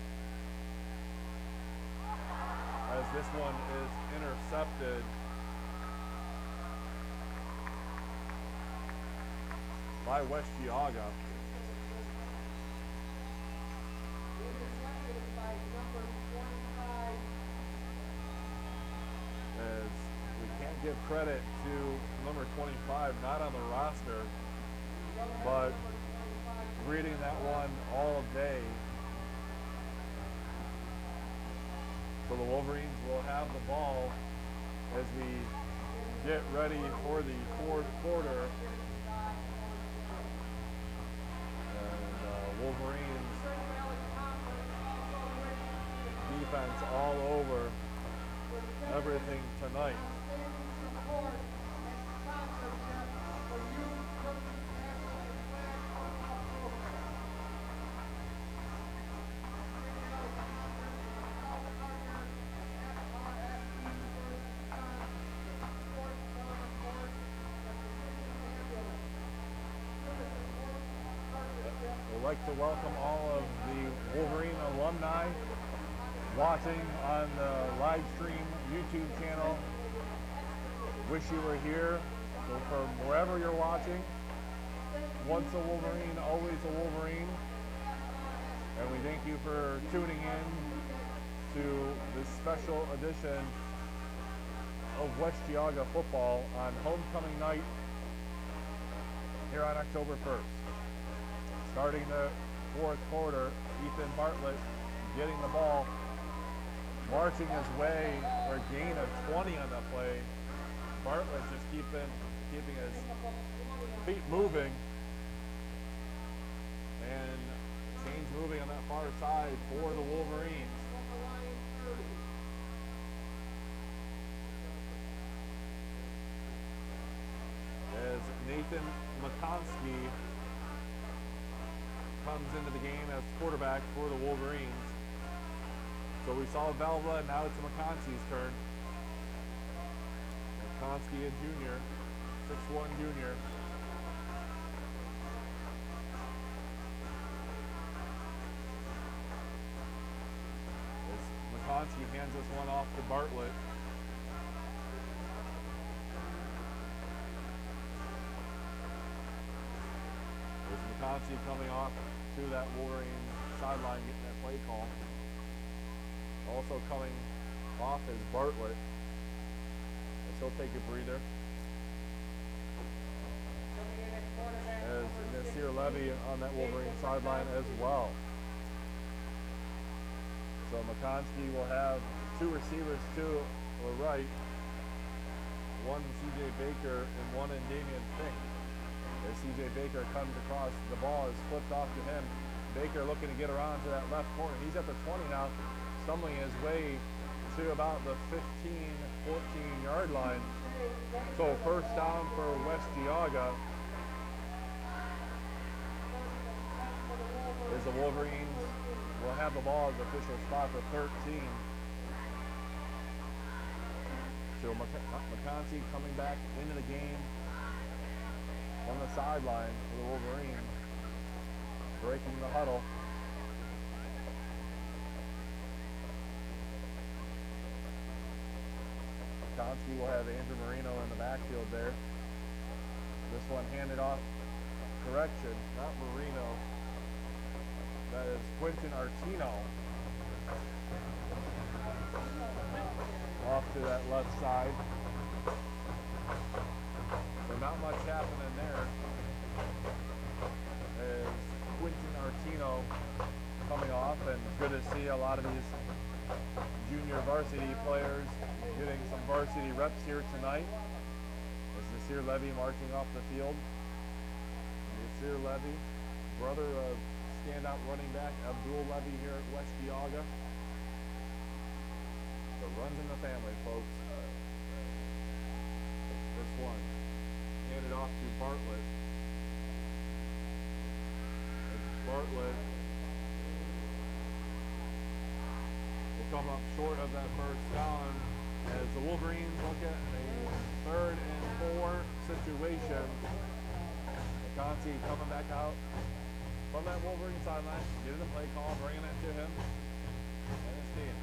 As this one is intercepted by West Geauga. As we can't give credit to number twenty-five, not on the roster, but reading that one all day. So the Wolverines will have the ball as we get ready for the fourth quarter. And uh, Wolverines defense all over everything tonight. We'd like to welcome all of the Wolverine alumni watching on the live stream YouTube channel. Wish you were here. So from wherever you're watching, once a Wolverine, always a Wolverine. And we thank you for tuning in to this special edition of West Geauga football on homecoming night here on October first. Starting the fourth quarter, Ethan Bartlett getting the ball, marching his way for a gain of twenty on that play. Bartlett just keeping, keeping his feet moving. And chains moving on that far side for the Wolverines. As Nathan McConsky comes into the game as quarterback for the Wolverines. So we saw Velva, and now it's McConsky's turn. McConsky, a junior, six one junior. As McConsky hands this one off to Bartlett. There's McConsky coming off to that Wolverine sideline, getting that play call. Also coming off is Bartlett, as he'll take a breather. As Nasir Levy on that Wolverine sideline as well. So McConsky will have two receivers to the right, one in C J Baker and one in Damian Fink. As C J Baker comes across, the ball is flipped off to him. Baker looking to get around to that left corner. He's at the twenty now, stumbling his way to about the fifteen, fourteen yard line. So first down for West Geauga. As the Wolverines will have the ball at the official spot for thirteen. So McConaughey coming back into the game on the sideline for the Wolverines, breaking the huddle. McConaughey will have Andrew Marino in the backfield there. This one handed off, correction, not Marino. That is Quentin Artino. Off to that left side. So not much happening there. As Quentin Artino coming off, and good to see a lot of these junior varsity players getting some varsity reps here tonight. As Nasir Levy marching off the field. Nasir Levy, brother of standout running back Abdul Levy here at West Geauga. So runs in the family, folks. This one handed off to Bartlett. As Bartlett will come up short of that first down as the Wolverines look at a third and four situation. McConaughey coming back out from that Wolverine sideline, getting the play call, bringing it to him and his team.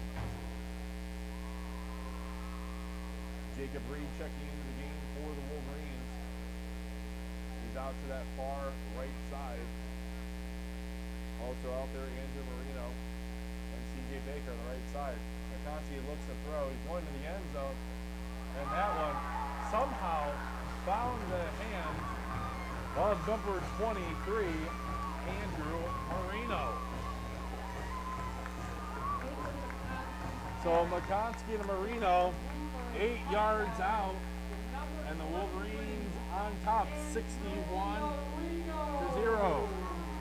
Jacob Reed checking into the game for the Wolverines. He's out to that far right side. Also out there, Andrew Marino and C J Baker on the right side. McConaughey looks to throw. He's going to the end zone. And that one somehow found the hand of number twenty-three, Andrew Marino. So McConaughey to Marino, eight yards out, and the Wolverines on top, sixty-one to zero.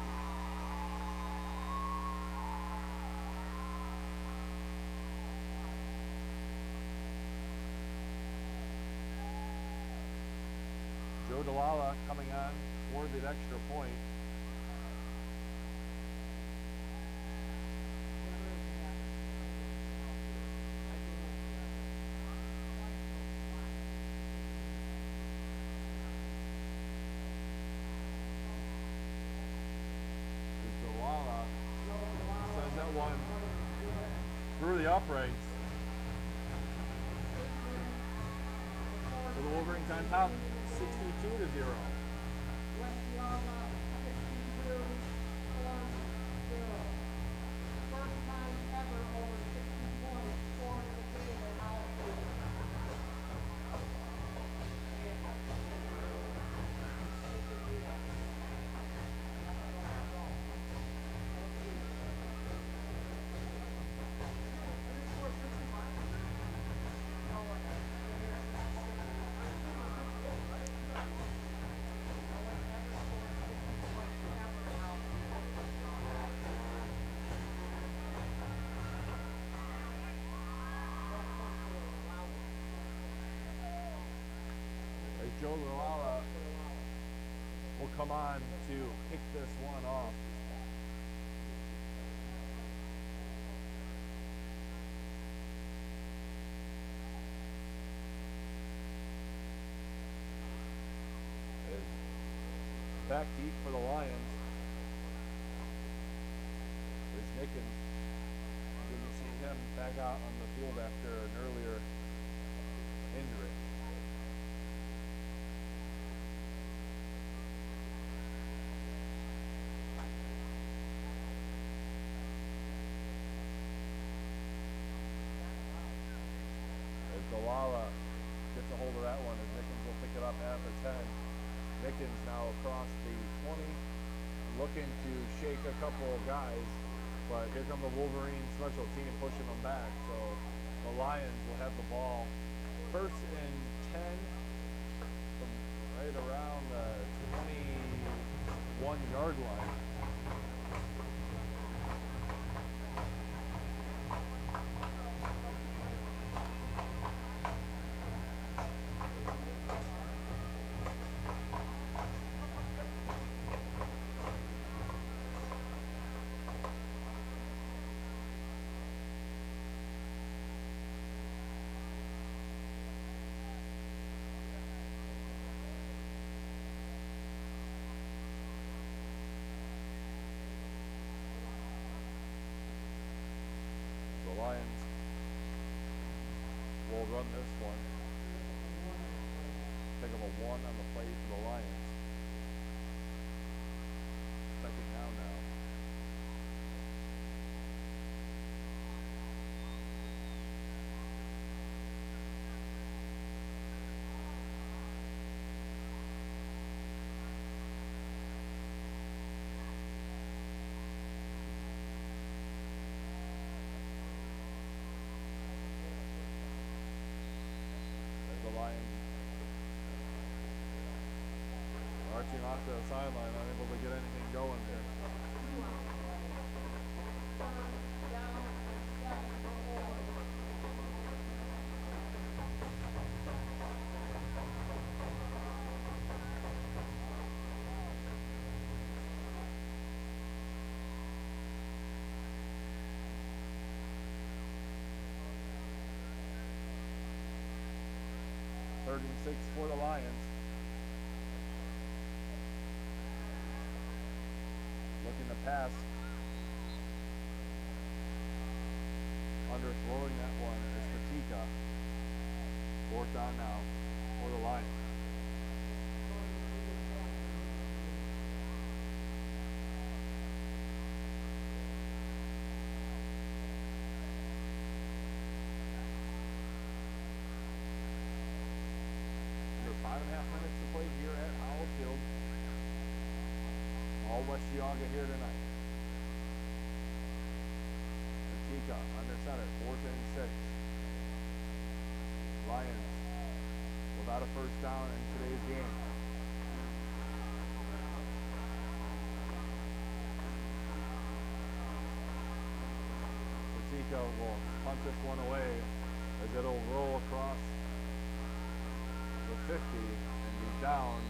Joe Dalala coming on for the extra point. Dalala sends that one through the uprights. So the Wolverines on top, sixty-two to zero. Joe Dalala will come on to kick this one off. Is back deep for the Lions. There's Nickens. Good to see him back out on the field after an earlier injury. Dalala gets a hold of that one as Nickens will pick it up at the ten. Nickens now across the twenty, looking to shake a couple of guys, but here come the Wolverine special team pushing them back. So the Lions will have the ball first and ten from right around the twenty-one yard line. one. Pick up a one on the play for the Lions. Second down now. Marching off to the sideline, unable to get anything going there. Third and six for the Lions. Looking to pass. Underthrowing that one is Patika. Fourth down now for the Lions. Under five and a half minutes to play here at Howell Field. All West Geauga here tonight. Patika under center, fourth and six. Lions without a first down in today's game. Patika will punt this one away as it'll roll across the fifty and be down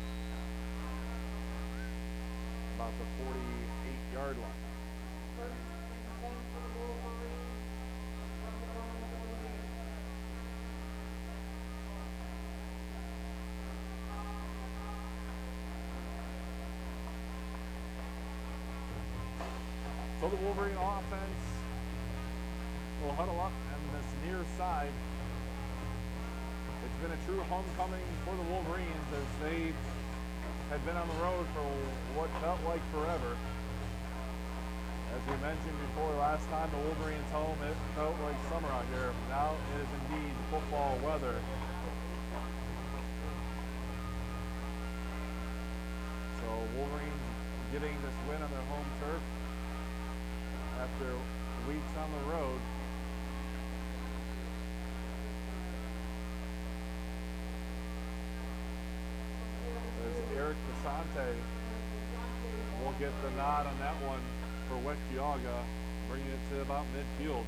about the forty-eight yard line. So the Wolverine offense will huddle up on this near side. It's been a true homecoming for the Wolverines as they had been on the road for what felt like forever. As we mentioned before, last time the Wolverines home, it felt like summer out here. Now it is indeed football weather. So Wolverines getting this win on their home turf after weeks on the road. As Eric Casante will get the nod on that one for West Geauga, bringing it to about midfield.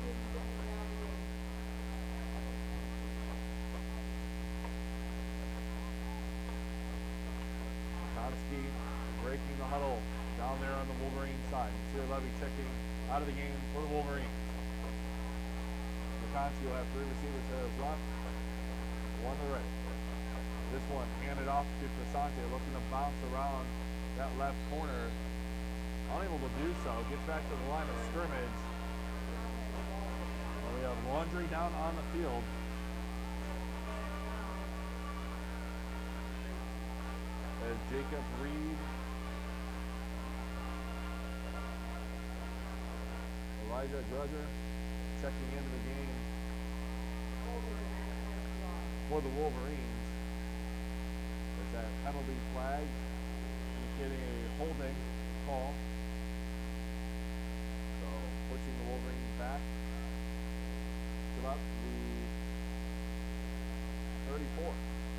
Konski breaking the huddle down there on the Wolverine side. Monsieur Levy checking out of the game for the Wolverines. Konski will have three receivers to his left, one to the right. This one handed off to Casante, looking to bounce around that left corner. Unable to do so. Gets back to the line of scrimmage. Well, we have Laundry down on the field. As Jacob Reed, Elijah Grudger checking into the game for the Wolverines. There's that penalty flag indicating a holding call. So pushing the Wolverines back to about the thirty-four.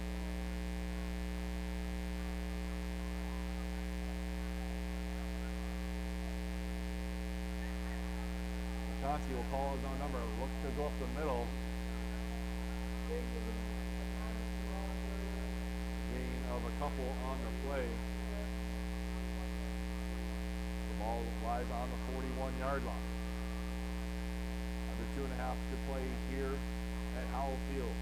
McConkey will call his own number, look to go up the middle. Gain of a couple on the play. The ball lies on the forty-one yard line. Under two and a half to play here at Howell Field.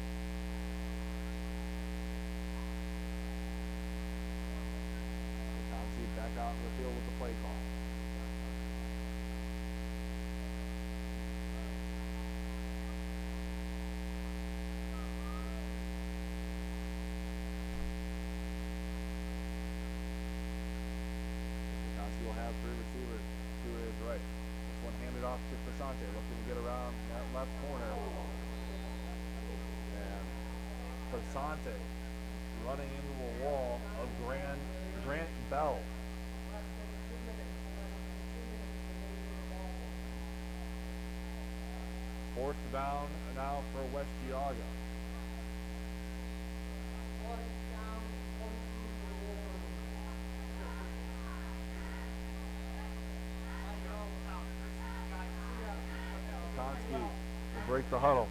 McConkey back out in the field with the play call. Casante looking to get around that left corner. And Casante running into a wall of Grant, Grant Bell. Fourth down now for West Geauga. Konski will break the huddle.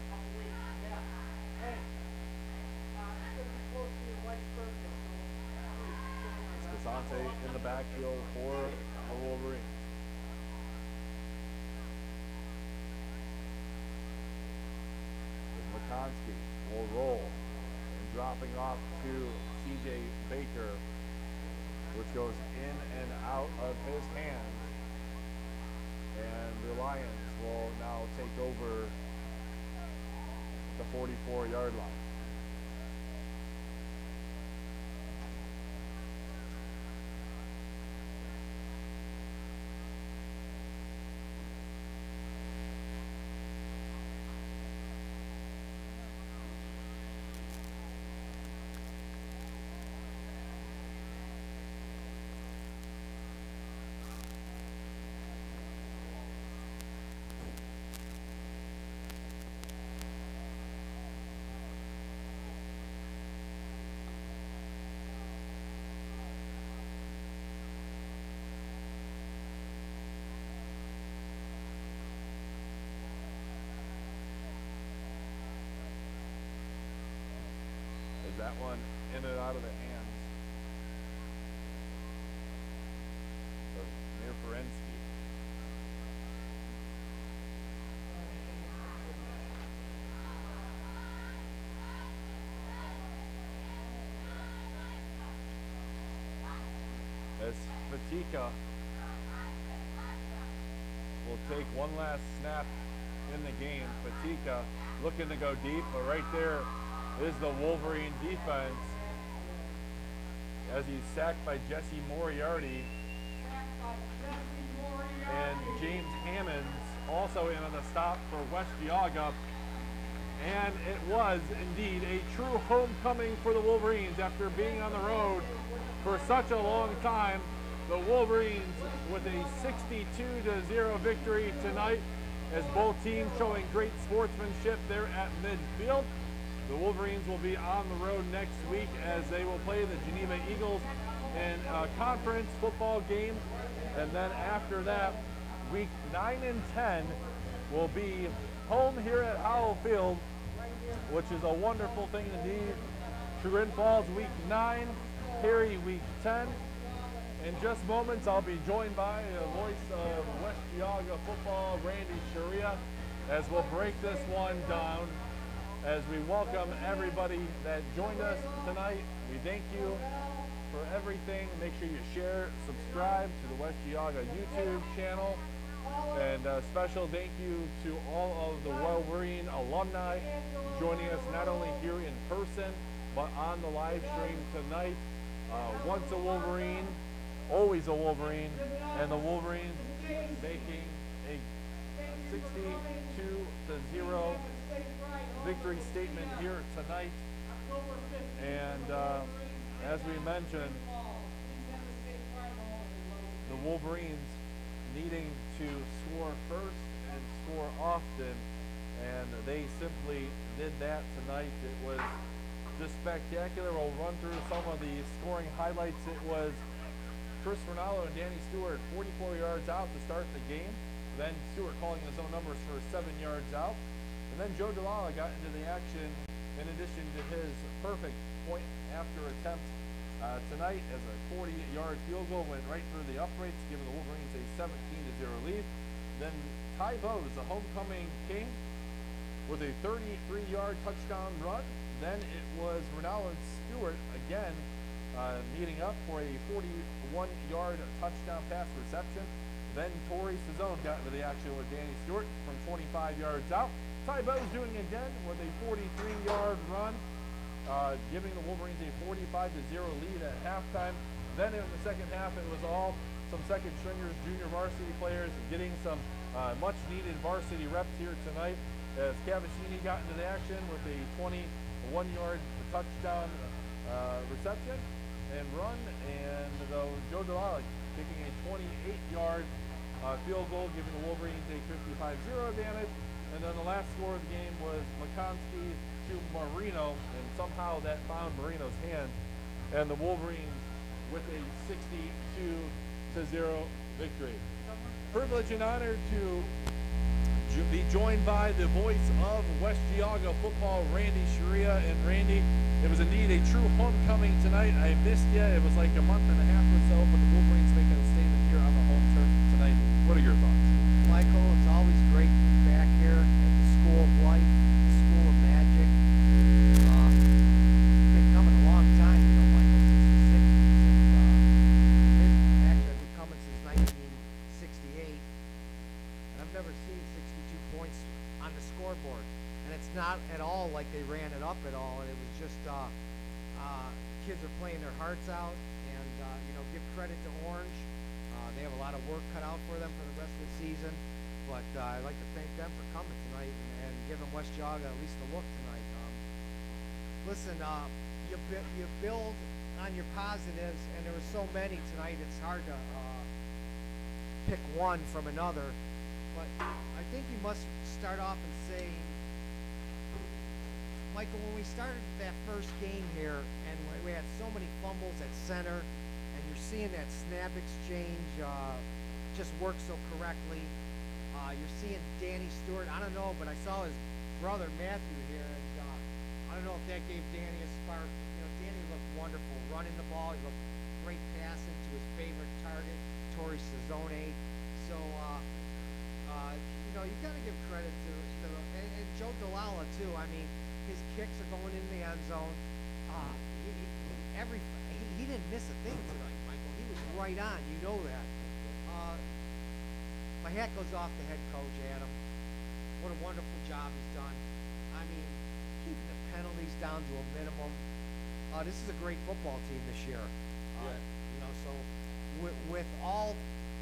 Casante in the backfield for the Wolverines. McConsky will roll and dropping off to C J Baker, which goes in and out of his hands. And the Lions will now take over the forty-four yard line. That one in and out of the hands of Mirferensky. As Fatika will take one last snap in the game. Fatika looking to go deep, but right there is the Wolverine defense as he's sacked by Jesse Moriarty. And James Hammonds also in on the stop for West Geauga. And it was indeed a true homecoming for the Wolverines after being on the road for such a long time. The Wolverines with a sixty-two to zero victory tonight as both teams showing great sportsmanship there at midfield. The Wolverines will be on the road next week as they will play the Geneva Eagles in a conference football game. And then after that, week nine and ten will be home here at Howell Field, which is a wonderful thing indeed. Turin Falls week nine, Perry week ten. In just moments, I'll be joined by the voice of West Geauga football, Randy Sharia, as we'll break this one down. As we welcome everybody that joined us tonight, we thank you for everything. Make sure you share, subscribe to the West Geauga YouTube channel. And a special thank you to all of the Wolverine alumni joining us not only here in person, but on the live stream tonight. Uh, once a Wolverine, always a Wolverine, and the Wolverines making a sixty-two to zero victory statement here tonight. And uh, as we mentioned, the Wolverines needing to score first and score often, and they simply did that tonight. It was just spectacular. We'll run through some of the scoring highlights. It was Chris Ronaldo and Danny Stewart forty-four yards out to start the game. Then Stewart calling his own numbers for seven yards out. And then Joe Delala got into the action in addition to his perfect point after attempt uh, tonight as a forty yard field goal went right through the uprights, giving the Wolverines a seventeen to zero lead. Then Ty Bowes, the homecoming king, with a thirty-three yard touchdown run. Then it was Ronaldo and Stewart again uh, meeting up for a forty-one yard touchdown pass reception. Then Torrey Sazzone got into the action with Danny Stewart from twenty-five yards out. Ty Bowes doing it again with a forty-three yard run, uh, giving the Wolverines a forty-five to zero lead at halftime. Then in the second half, it was all some second stringers, junior varsity players getting some uh, much needed varsity reps here tonight as Cavaschini got into the action with a twenty-one yard touchdown uh, reception and run, and though Joe Delala kicking a twenty-eight yard uh, field goal, giving the Wolverines a fifty-five zero advantage. And then the last score of the game was McConsky to Marino, and somehow that found Marino's hand, and the Wolverines with a sixty-two to zero victory. Privilege and honor to jo be joined by the voice of West Geauga football, Randy Sharia. And Randy, it was indeed a true homecoming tonight. I missed you. It was like a month and a half or so, but the Wolverines making a statement here on the home turf tonight. What are your thoughts? Michael, it's always great to be back here at the School of Life, the School of Magic. Uh, it's been coming a long time, you know, Michael, since the sixties. And, uh, actually, I've been coming since nineteen sixty-eight, and I've never seen sixty-two points on the scoreboard. And it's not at all like they ran it up at all, and it was just, uh, uh, kids are playing their hearts out, and, uh, you know, give credit to Orange. Uh, they have a lot of work cut out for them for the rest of the season, but uh, I'd like to thank them for coming tonight and, and giving West Geauga at least a look tonight. Um, listen, uh, you, bu you build on your positives, and there were so many tonight, it's hard to uh, pick one from another, but I think you must start off and say, Michael, when we started that first game here, and we had so many fumbles at center, and you're seeing that snap exchange uh, just work so correctly. Uh, you're seeing Danny Stewart. I don't know, but I saw his brother Matthew here, and uh, I don't know if that gave Danny a spark. You know, Danny looked wonderful running the ball. He looked great passing to his favorite target, Torrey Sazzone. So, uh, uh, you know, you got to give credit to, to and, and Joe Delala too. I mean, his kicks are going in the end zone. Uh, he, he, every he, he didn't miss a thing tonight, Michael. He was right on. You know that. Uh, my hat goes off to head coach Adam. What a wonderful job he's done. I mean, keeping the penalties down to a minimum. Uh, this is a great football team this year. Uh, Yeah. You know, so with, with all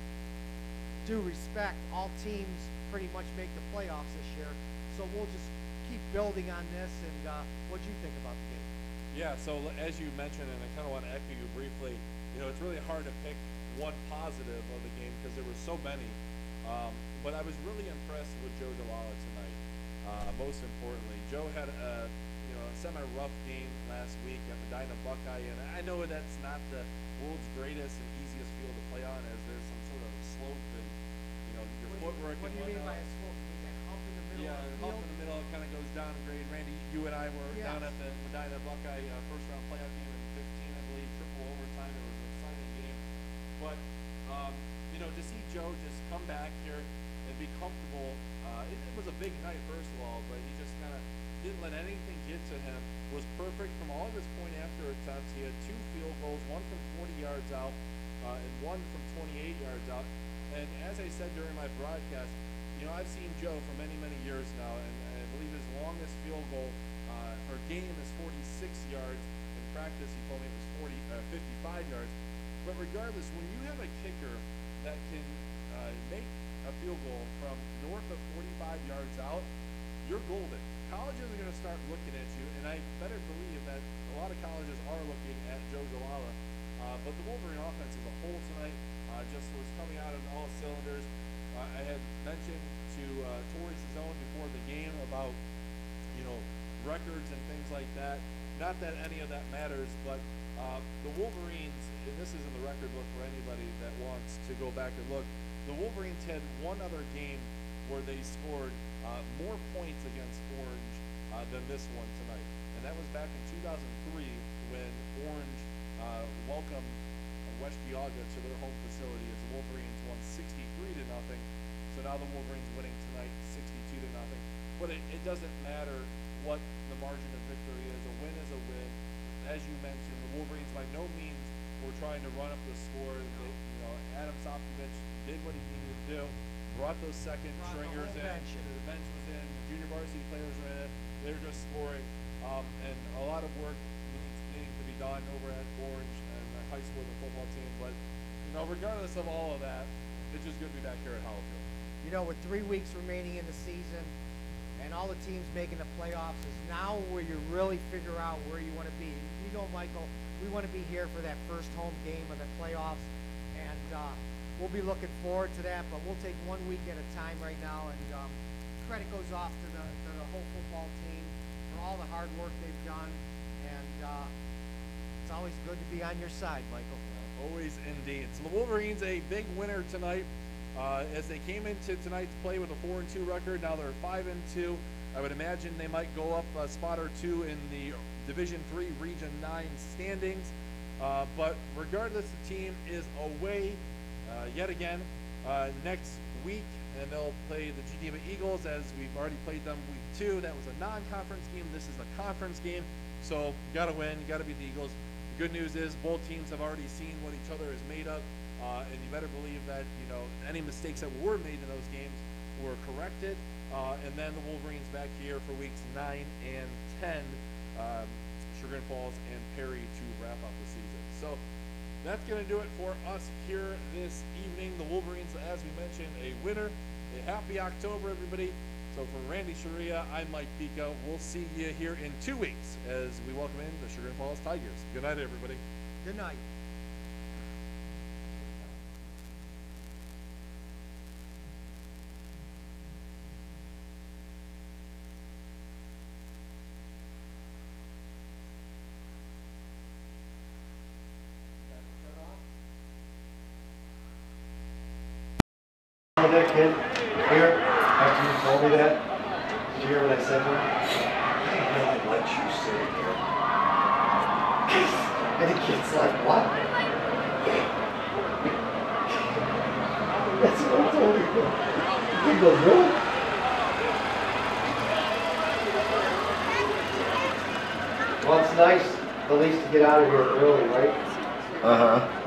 due respect, all teams pretty much make the playoffs this year. So we'll just keep building on this. And uh, what do you think about the game? Yeah, so l- as you mentioned, and I kind of want to echo you briefly, you know, it's really hard to pick one positive of the game because there were so many. Um, but I was really impressed with Joe Delala tonight. Uh, most importantly, Joe had a you know a semi-rough game last week at Medina Buckeye, and I know that's not the world's greatest and easiest field to play on, as there's some sort of slope and you know your footwork. What do you and mean by whatnot. a slope? You mean that hump in the middle Yeah, of the the field? hump in the middle kind of goes down in grade. Randy, you and I were Yes. down at the Medina Buckeye uh, first round playoff game in fifteen, I believe, triple overtime. It was an exciting game. But, um, you know, to see Joe just come back here and be comfortable, uh, it, it was a big night, first of all, but he just kind of didn't let anything get to him. Was perfect from all of his point after attempts. He had two field goals, one from forty yards out uh, and one from twenty-eight yards out. And as I said during my broadcast, you know, I've seen Joe for many, many years now, and I believe his longest field goal uh, or game is forty-six yards. In practice, he told me it was forty, uh, fifty-five yards. But regardless, when you have a kicker that can uh, make a field goal from north of forty-five yards out, you're golden. Colleges are going to start looking at you, and I better believe that a lot of colleges are looking at Joe Delala. Uh, but the Wolverine offense as a whole tonight uh, just was coming out on all cylinders. Uh, I had mentioned to uh, Torrey Sazzone before the game about, you know, records and things like that. Not that any of that matters, but uh, the Wolverines, and this isn't the record book for anybody that wants to go back and look, the Wolverines had one other game where they scored uh, more points against Orange uh, than this one tonight. And that was back in two thousand three when Orange uh, welcomed West Geauga to their home facility as the Wolverines won sixty-three to nothing. So now the Wolverines winning tonight sixty-two to nothing. But it, it doesn't matter what the margin of victory is. A win is a win. As you mentioned, the Wolverines by no means were trying to run up the score. They, you know, Adam Sopkovich did what he needed to do. Brought those second Brought the stringers whole in. bench in. The bench was in. The junior varsity players were in. They were just scoring. Um, and a lot of work needs, needs to be done over at Orange and the high school, the football team. But, you know, regardless of all of that, it's just good to be back here at Hollow Field. you know, with three weeks remaining in the season and all the teams making the playoffs, is now where you really figure out where you want to be. You know, Michael, we want to be here for that first home game of the playoffs, and uh, we'll be looking forward to that, but we'll take one week at a time right now, and um, credit goes off to the, to the whole football team for all the hard work they've done, and uh, it's always good to be on your side, Michael. Always indeed. So the Wolverines a big winner tonight uh, as they came into tonight's play with a four and two record. Now they're five and two. I would imagine they might go up a spot or two in the Division three Region nine standings. Uh, but regardless, the team is away uh, yet again uh, next week, and they'll play the Geneva Eagles, as we've already played them week two. That was a non-conference game. This is a conference game. So you got to win. You got to beat the Eagles. The good news is both teams have already seen what each other is made of, uh, and you better believe that, you know, any mistakes that were made in those games were corrected. Uh, and then the Wolverines back here for weeks nine and ten, um, Sugar Falls and Perry to wrap up the season. So that's going to do it for us here this evening. The Wolverines, as we mentioned, a winner. A happy October, everybody. So for Randy Sharia, I'm Mike Pico. We'll see you here in two weeks as we welcome in the Sugar Falls Tigers. Good night, everybody. Good night. That kid here, after you told me that, did you hear what I said to him? I didn't really let you sit here. And the kid's like, what? That's what I told him. He goes, really? Well, it's nice at least to get out of here early, right? Uh-huh.